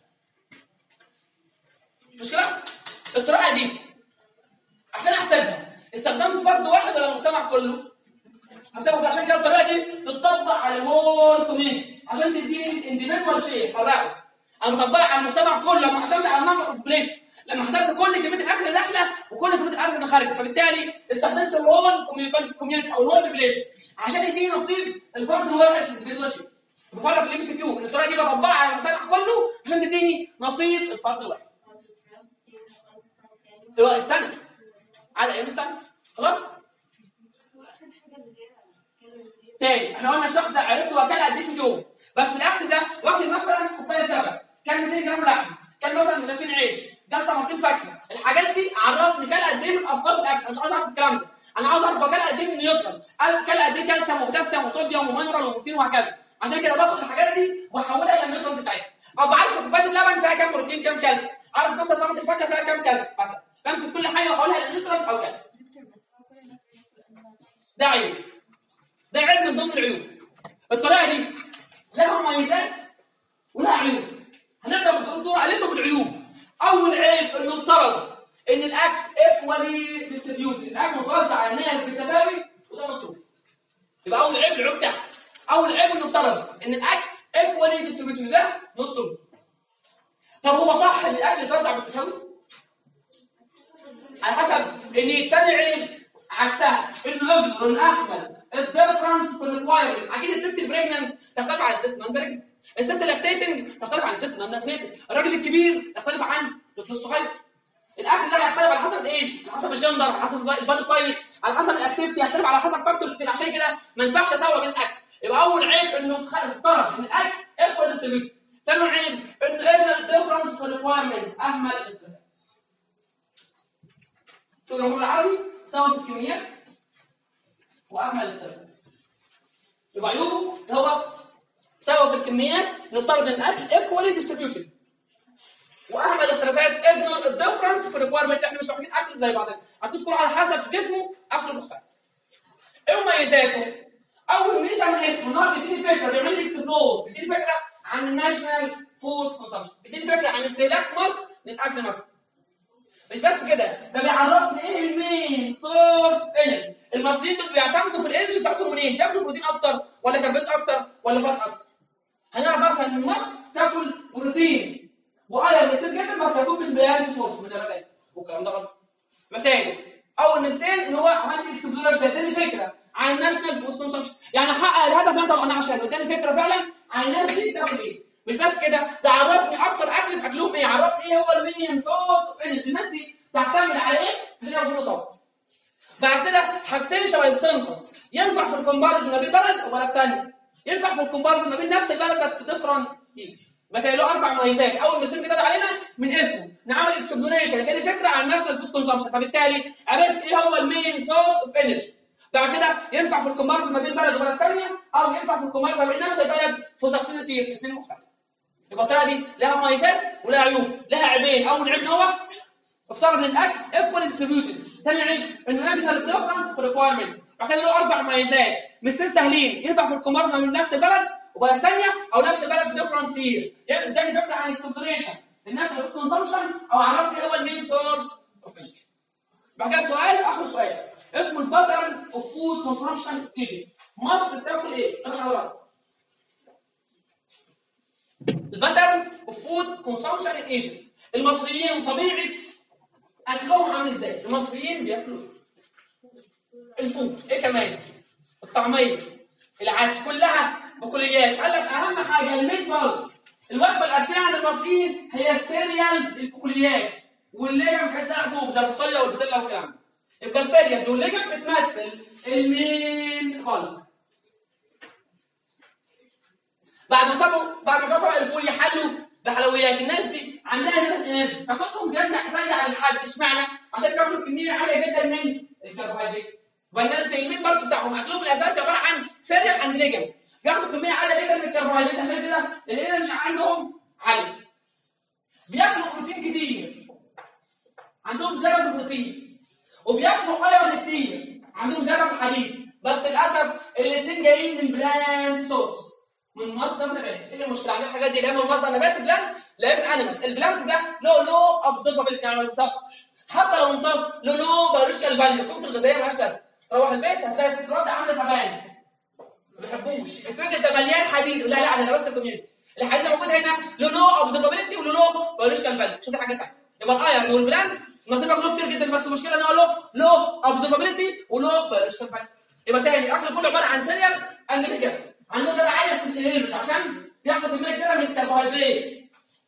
مش كده؟ الطريقه دي عشان احسبها استخدمت فرد واحد ولا المجتمع كله؟ المجتمع. عشان كده الطريقه دي تطبق على الهول كوميونتي عشان تديني الانديفيدوال شيء. فرقوا انا مطبقها على المجتمع كله لما حسبت على النمبر اوف بوبيليشن، لما حسبت كل كميه الاكل اللي داخله وكل كميه الاكل اللي خارجه. فبالتالي استخدمت الهول كوميونتي او الهول بوبيليشن عشان يديني نصيب الفرد الواحد الانديفيدوال شيء. بفرق في الام سي كيو ان الطريقه دي بطبقها على المجتمع كله عشان تديني نصيب الفرد الواحد. ايوه استنى على ايام السنه خلاص. تاني احنا قلنا الشخص ده عرفت هو كان قد ايه في اليوم، بس الاكل ده واخد مثلا كوبايه لبن، كان مئتين جرام لحم، كان مثلا رغيفين عيش، كان ثمرتين فاكهه. الحاجات دي عرفني كان قد ايه من اصناف الاكل. انا مش عاوز اعرف الكلام ده، انا عاوز اعرف هو كان قد ايه من النيوترون، كان قد ايه كالسيوم وبوتاسيوم وصوديوم ومينرال وبروتين وهكذا. عشان كده باخد الحاجات دي واحولها الى النيوترون بتاعتها. ابقى عارف كوبايه اللبن فيها كام بروتين، كام كالسيوم، عارف مثلا ثمره الفاكهه فيها كام كذا هكذا. بمسك كل حاجه واحولها الى النيوترون او كذا. ده عيب، ده عيب من ضمن العيوب. الطريقه دي لها مميزات ولها عيوب. هنبدا بالدكتور قالته بالعيوب. اول عيب انه افترض ان الاكل ايكوالي ديستريبيوتد، الاكل متوزع على الناس بالتساوي وده مطلوب. يبقى اول عيب العيوب تحت. اول عيب انه افترض ان الاكل ايكوالي ديستريبيوتد، ده مطلوب. عكسها انه يقدر انه احمل الديفرنس في الريكوايرمنت. اكيد الست البريجننت تختلف عن الست النون بريجننت، الست اللاكتيتنج تختلف عن الست النون لاكتيتنج، الراجل الكبير يختلف عن الطفل الصغير. الاكل ده هيختلف على حسب الايج، على حسب الجندر، على حسب البادي سايز، على حسب الاكتيفيتي، هيختلف على حسب فاكتور كتير. عشان كده ما ينفعش اسوي بين الاكل. يبقى اول عيب انه افترض ان الاكل ايكوال ديستريبيوشن. ثاني عيب انه قلنا الديفرنس في الريكوايرمنت اهمل الاختلاف. تقول الجمهور العربي سوا في الكميات واهمل الاختلاف. يبقى عيوبه هو سوا في الكميات، نفترض ان الاكل ايكوالي ديستريبيوتد، واهمل الاختلافات اجنور الديفرنس في الريكوايرمنت. احنا مش محتاجين اكل زي بعضنا، اكيد تكون على حسب جسمه اكله مختلف. ايه مميزاته؟ اول ميزه من اسمه ان هو بيديني فكره، بيعمل لي اكسبلور، بيديني فكره عن الناشونال فود كونسامشن، بيديني فكره عن استهلاك مصر للاكل مصر. مش بس كده، ده بيعرفني ايه المين سورس انرجي. المصريين دول بيعتمدوا في الانرجي بتاعتهم منين؟ بياكلوا بروتين اكتر ولا كربوهيدرات اكتر ولا فات اكتر؟ هنعرف مثلا ان مصر تاكل بروتين وايرون كتير جدا، بس هيكون من بلاد سورس من نباتات، والكلام ده غلط. بالتالي اول ميزتين ان هو عمل لي اكسبلوريشن، اداني فكره عن الناشونال فود كونسامشن، يعني حقق الهدف اللي انا طبعا عشان اداني فكره فعلا عن الناس دي بتاكل ايه. مش بس كده، ده عرفني اكتر اكل في اكلهم ايه، عرفني ايه هو المين سورس انرجي، الناس دي تعتمد على ايه عشان ياكلوا طاقه. بعد كده حاجتين شبه السنسس، ينفع في الكومباريزون ما بين بلد وبلد ثانيه، ينفع في الكومباريزون ما بين نفس البلد بس ديفرنت ايه. بتلاقي له اربع مميزات. اول ميزتين كده علينا من اسمه، نعمل اكسبلوريشن، اداني فكره عن الناشونال فود كونسامشن، فبالتالي عرفت ايه هو المين سورس اوف انرجي. بعد كده ينفع في الكومباريزون ما بين بلد وبلد ثانيه، او ينفع في الكومباريزون ما بين نفس البلد في سبسيديتيز في سنين مختلفه. يبقى الطريقه دي لها مميزات ولها عيوب. لها عيبين، اول عيب هو افترض ان الاكل ايكوال ديستريبيوتد. ثاني عيب انه يقدر الديفرنس في الريكوايرمنت. بعد كده له اربع مميزات، ميزتين سهلين، ينفع في الكومباريزون من نفس البلد وبلد ثانيه، او نفس البلد في ديفرنت فير. يعني اداني فكره عن اكسبلوريشن الناس اللي في كونسامشن، او عرفني ايه هو المين سورس اوف انرجي. بعد كده سؤال، اخر سؤال اسمه الباترن اوف فود كونسامشن ايجيبت. مصر بتاكل ايه؟ انا هقول الباترن اوف فود كونسامشن ان ايجيبت. المصريين طبيعي اكلهم عامل ازاي؟ المصريين بياكلوا الفول، ايه كمان؟ الطعميه، العدس، كلها بقوليات. قال لك اهم حاجه المين بال، الوجبه الاساسيه عند المصريين هي السيريالز، البقوليات، والليجم بحيث لها حبوب زي الفاصوليا والبسله والكلام ده. يبقى السيريالز والليجم بتمثل المين بال. بعد ما طبعوا بعد ما طبعوا الفول يحلوا بحلويات. الناس دي عندها هدف انرجي، طاقتهم زياده زايده عن الحد. اشمعنى؟ عشان بياكلوا كميه عاليه جدا من الكربوهيدرات. والناس دي المين بارت بتاعهم اكلهم الاساسي عباره عن سيريال اند ليجمز، بياخدوا كميه عاليه جدا من الكربوهيدرات، عشان كده الانرجي عندهم عاليه. بياكلوا بروتين كتير، عندهم زياده في البروتين، وبياكلوا ايرون كتير، عندهم زياده في الحديد. بس للاسف الاثنين جايين من بلانت سورس، من مصدر نباتي. ايه المشكله عندنا الحاجات دي؟ لا من مصدر نباتي بلانت، لا من انيمال. البلانت ده له لو ابزوربابيلتي، يعني ما بيمتصش، حتى لو امتص له لو بيولوجيكال فاليو، قيمته الغذائيه مالهاش لازمه. تروح البيت هتلاقي الست راضيه عامله زبائن ما بيحبوش، التويجز ده مليان حديد. لا لا انا درست الكوميونتي، الحديد اللي موجود هنا له لو ابزوربابيلتي وله لو بيولوجيكال فاليو. شوف حاجه ثانيه، يبقى الايرون والبلانت نصيبك له كتير جدا، بس المشكله ان هو له لو ابزوربابيلتي وله بيولوجيكال فاليو. يبقى تاني الاكل كله عباره عن سيريال اند ليجمز، عنده زياده عاليه في الانرجي عشان بياخد كميه كبيره من الكربوهيدرات،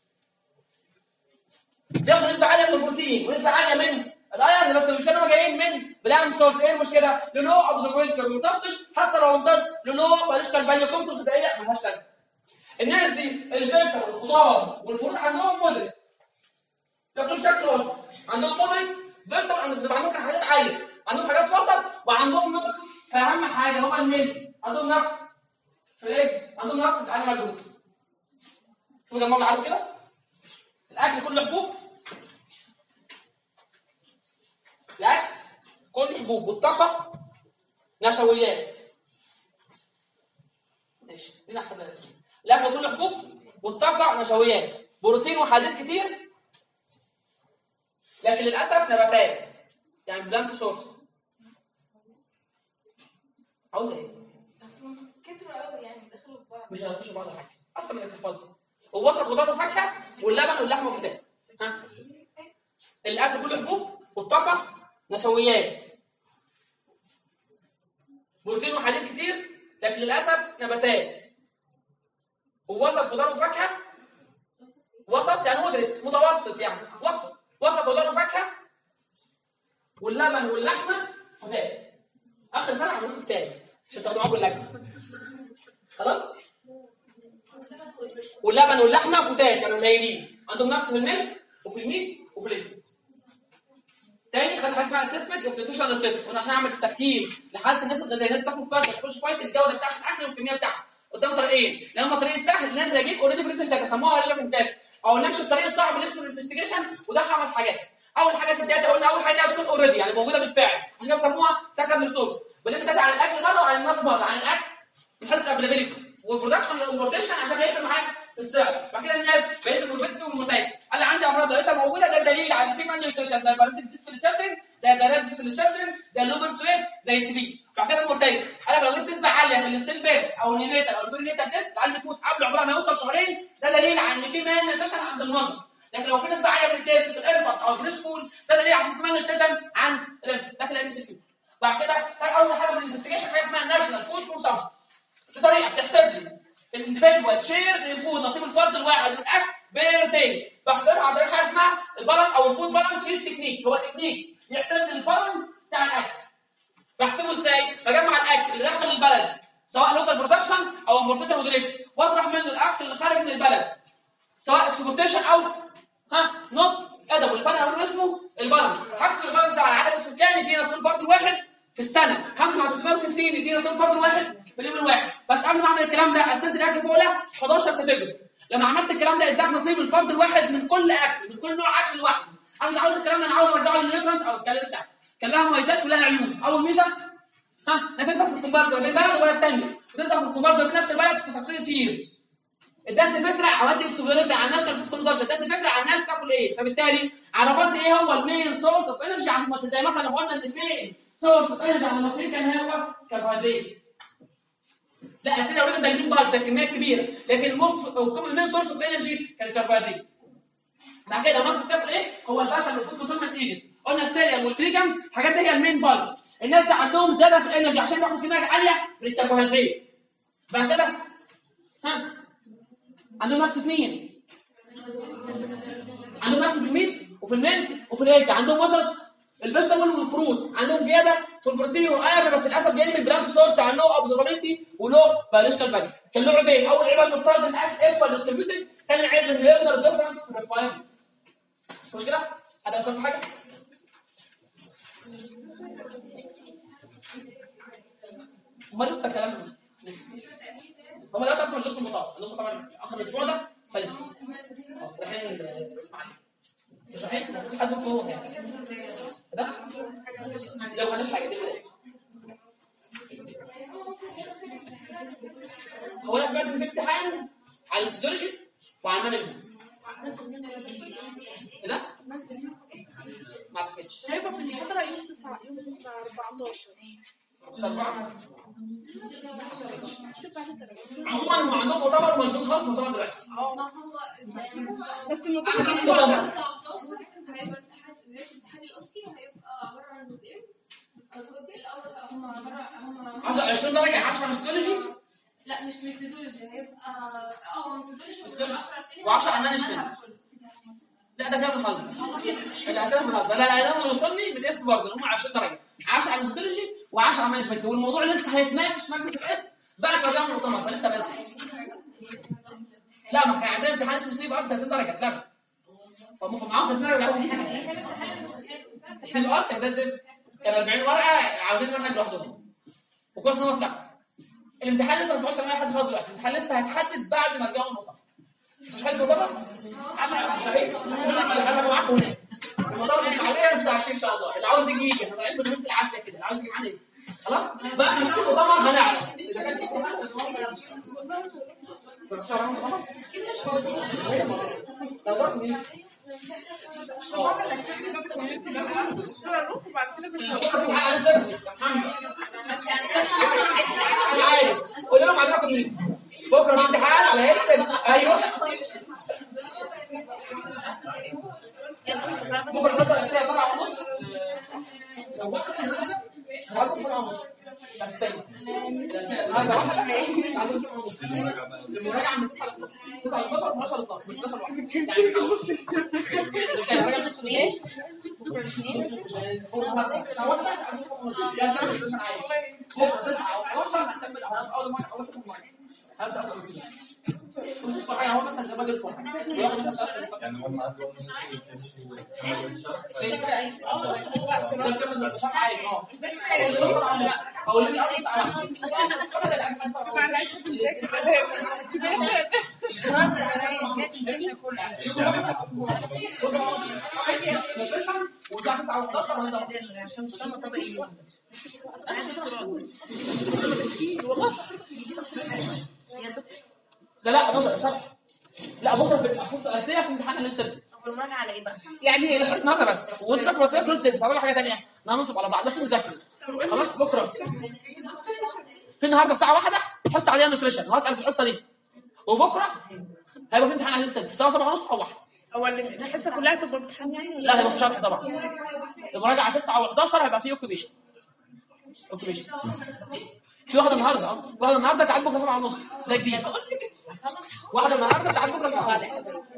بياخد نسبه عاليه من البروتين ونسبه عاليه من الايرون. بس المشكله هم جايين من بلانت سورس. ايه المشكله؟ لو ابزوربابيلتي ما بيمتصش، حتى لو امتص لو بيولوجيكال فاليو، قيمته الغذائيه مالهاش لازمه. الناس دي الفيجيتال والخضار والفروت عندهم مودريت، بياكلوا بشكل وسط، عندهم مودريت فيجيتال اند عندهم حاجات عاليه، عندهم حاجات وسط، وعندهم نقص فاهم حاجه هو الميل، عندهم نقص في الايه؟ عندهم نقص في الانيمال بروتين. شوفوا جماعه عارف كده؟ الاكل كله حبوب، الاكل كله حبوب، والطاقه نشويات. ماشي دي نحسب لها اسم. الاكل كله حبوب والطاقه نشويات، بروتين وحديد كتير، لكن للاسف نباتات يعني بلانت سورس. عاوز ايه؟ اصلا كتروا قوي يعني دخلوا في بعض، مش هيخشوا بعض حاجه اصلا من الحفاظ. هو وسط خضار وفاكهه واللبن واللحمه وفطير. ها الاكل كله حبوب والطاقه نشويات، بروتين وحديد كتير، لكن للاسف نباتات. ووسط خضار وفاكهه، وسط يعني مودريت متوسط يعني وسط وسط خضار وفاكهه، واللبن واللحمه فتات. اخر سنه هعمل لكم كتاب عشان تاخدوا معاكم اللجنه. خلاص؟ واللبن واللحمه فتات كانوا قليلين، عندهم نقص في الملك وفي الميت وفي الابن. تاني خدنا حاجه اسمها اسسمنت اوف نيوتريشن ريسيرش، قلنا عشان اعمل تقييم لحاله الناس الغذائيه، الناس تاكل كويس ما تاكلش كويس، الجوده بتاعت الاكل والكميه بتاعته. قدام طريقين، لما الطريق السهل نازل اجيب اوريدي بريزنت داتا سموها ريليفنت داتا، او نمشي الطريق الصعب اللي اسمه الانفستيجيشن، وده خمس حاجات. اول حاجه في الداتا قلنا اول حاجه انها بتكون اوريدي يعني موجوده بالفعل، عشان كده بيسموها سكند سورس. بنلم داتا عن الاكل مره وعن الناس مره، عن الاكل من حيث الافيلابيلتي والبرودكشن والامبورتيشن عشان هيفرق معاك في السعر. بعد كده الناس بيقيسوا البروفيت والمونتايز، قال لي عندي امراض لقيتها موجوده، ده دليل على في مان نيوتريشن زي البارازيت ديزيز في الشادرين، زي الدايابيتس في الشادرين، زي اللوبر سويت، زي التي بي. بعد كده المونتايز قال لك لو جبت نسبه عاليه في الستيل بيس او النينيتال او البرينيتال تيست العيال بتموت قبل عمرها ما يوصل شهرين، ده دليل على ان في مان نيوتريشن عند النظر. لكن لو في نسبه عاليه من التيست في الانفانت او البري سكول ده دليل على ان في مان نيوتريشن عند الانفانت. ده كده ام سي كيو. بعد كده اول حاجه في الانفستيجيشن حاجه اسمها ناشونال فود كونسامشن. دي طريقه بتحسب لي الاندفيدوال شير للفود، نصيب الفرد الواحد من الاكل بير داي، بحسبها عن طريق حاجه اسمها البالانس او الفود بالانس شيت تكنيك. هو تكنيك يحسب لي البالانس بتاع الاكل. بحسبه ازاي؟ بجمع الاكل اللي دخل البلد سواء لوكال برودكشن او امبورتيشن مودريشن، واطرح منه الاكل اللي خارج من البلد سواء اكسبورتيشن او ها نوت ادب. الفرق اقول اسمه البالانس. هحسب البالانس ده على عدد السكان يدينا نصيب الفرد الواحد في السنه، همسك على ثلاثمية وستين يدينا نصيب الفرد الواحد في اليوم الواحد. بس قبل ما اعمل الكلام ده قسمت الاكل فوق له حداشر كاتيجوري. لما عملت الكلام ده اداك نصيب الفرد الواحد من كل اكل، من كل نوع اكل لوحده. انا مش عاوز الكلام ده، انا عاوز ارجعه للنيوترنت او الكلام بتاعه. كان لها مميزات ولها عيوب. اول ميزه ها انك تنفع في الكومبارزه بين بلد وبلد ثانيه، وتنفع في الكومبارزه بين نفس البلد في سكسيد فيرز. ادتني فكره، عملت اكسبلوريشن عن الناس كانت في الكونسرشن، ادتني فكره عن الناس تاكل ايه، فبالتالي عرفت ايه هو المين سورس اوف انرجي عند المصريين. زي مثلا لما قلنا ان المين سورس اوف انرجي عند المصريين كان هو كربوهيدرات. لا اسئله اوريدي ده المين بالك ده كميات كبيره، لكن الموست او المين سورس اوف انرجي كان الكربوهيدرات. بعد كده مصر بتاكل ايه؟ هو البلد اللي المفروض كونسومنت ايجنت. قلنا السيريال والبريجامز الحاجات دي هي المين بالك. الناس دي عندهم زياده في الانرجي عشان بياخدوا كميه عاليه من الكربوهيدرات. بعد كده ها عندهم نقص في مين؟ عندهم نقص في الميت وفي الميلك وفي الايج. عندهم وسط الفيجيتابل والفروت، عندهم زياده في البروتين والايرون، بس للاسف جاي من بلانت سورس عن له ابزوربابيلتي وله بايولوجيكال فاليو. كان له عيبين، اول عيب انه افترض ان الاكل ايكوال ديستريبيوتد، ثاني عيب انه يقدر ديفرنس في الريكوايرمنت. مش كده؟ حد يوصل في حاجه؟ هما لسه كلامنا هما دلوقتي اصلا لسه المطار عندهم طبعا اخر الاسبوع ده فلسه اه رايحين اسماعيليه مش رايحين المفروض حد كورونا يعني ده لو ما خدناش حاجه دي كده. هو انا سمعت ان في امتحان على الميثودولوجي وعلى المانجمنت كده ما اعتقدش هيبقى في المحاضرة يوم تسعة يوم أربعتاشر. عموما هم عندهم مؤتمر مشغول خالص مؤتمر دلوقتي. اه بس المؤتمر تسعتاشر هيبقى الاتحاد الاتحاد الاصلي هيبقى عباره عن جزئين. الجزء الاول هم عباره هم عشرة عشرين درجه عشرة ميثودولوجي. لا مش ميثودولوجي هيبقى اه ميثودولوجي وعشرة على المانجمنت. لا ده كده بنهزر. لا ده بنهزر. لا لا ده وصلني بالاسم برضه هم عشرين درجه عشرة على الميثودولوجي وعشرة على المانجمنت، والموضوع لسه هيتناقش في مجلس الاسم بعد ما نعمل المؤتمر فلسه بدري. لا ما كان عندنا امتحان اسمه سليب اب ثلاثين درجه اتلغى. فهم معاهم ثلاثين درجه بيلعبوا فيها. سليب اب كان زي الزفت، كان أربعين ورقه عاوزين منهج لوحدهم. وكويس ان هو اتلغى. الامتحان لسه ما سمعش كلام اي حد خالص دلوقتي، الامتحان لسه هيتحدد بعد ما نرجعوا المؤتمر. مش حد المؤتمر؟ صحيح؟ انا معاكم هناك. المؤتمر مش عليا تسعة وعشرين ان شاء الله، اللي عاوز يجي احنا طالعين بدروس العافيه كده، اللي عاوز يجي معانا يجي. خلاص؟ بعد ما نعمل المؤتمر هنعرف اذا كان في امتحان بس شو رقم صح؟ تقدر مين؟ انا عارف قول لهم عندنا كوميونتي بكره في امتحان على هيلث. ايوه بكره مثلا الساعه سبعة ونص لو بكره سبعة ونص الاساسيه النهارده واحده عندهم سبعة ونص المراجعه من تسعة ل حداشر تسعة ل حداشر من عشرة ل اتناشر من حداشر لواحد يعني في النص المراجعه نص ليه؟ هو النهارده الساعه واحدة عندهم سبعة ونص يعني تعمل سيشن عادي بكره تسعة او حداشر هنكمل اول مره اول قسم مره هبدا اقول كده بص معايا هو مثلا ده راجل كويس وياخد مثلا يعني هم عندهم اقول لي اول ساعه وساعه تسعة وحداشر عشان مش فاهمه طبق ايه لا لا بكره شرح لا بكره في الحصه الاساسيه في امتحان الليل سيرفيس المراجعه على ايه بقى؟ يعني هي بس النهارده بس وتذاكروا بس كل سيرفيس هقول حاجه ثانيه احنا هننصب على بعض بس نذاكر خلاص بكره في النهارده الساعه واحدة حصه عاديه نيوتريشن وهسال في الحصه دي وبكره هيبقى في امتحان على الليل سيرفيس سواء سبعة ونص او واحد هو الحصه كلها تبقى امتحان يعني؟ لا هيبقى في شرح طبعا المراجعه تسعة وحداشر هيبقى في اوكيبيشن اوكيبيشن في واحده النهارده اه واحده النهارده تعال بكره سبعة ونص ده جديد واحده النهارده تعال بكره سبعة ونص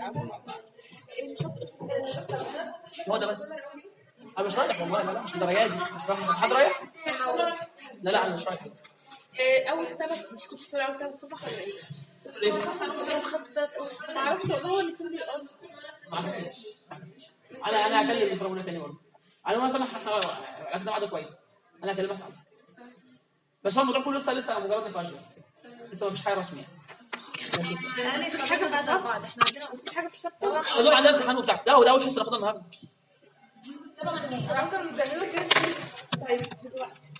هو ده بس انا مش رايح والله لا لا مش الدرجات دي مش رايح حد رايح لا لا انا مش رايح اول ثلاث مش كنت في اول ثلاث الصبح ولا ايه؟ ليه؟ ما اعرفش والله هو اللي كان بيقول ما عرفتش انا انا هكلم الفرمونه تاني برضه انا مثلا احنا عرفنا بعض كويس انا هكلمها اسال بس هو الموضوع كله لسه لسه مجرد نقاش بس لسه ما فيش حاجه رسميه ماشي مفيش حاجه في بعض احنا عندنا مفيش حاجه في الشابتر دول عندنا امتحان وبتاع لا هو ده اول حصه ناخدها النهارده طبعا اكتر من كده طيب دلوقتي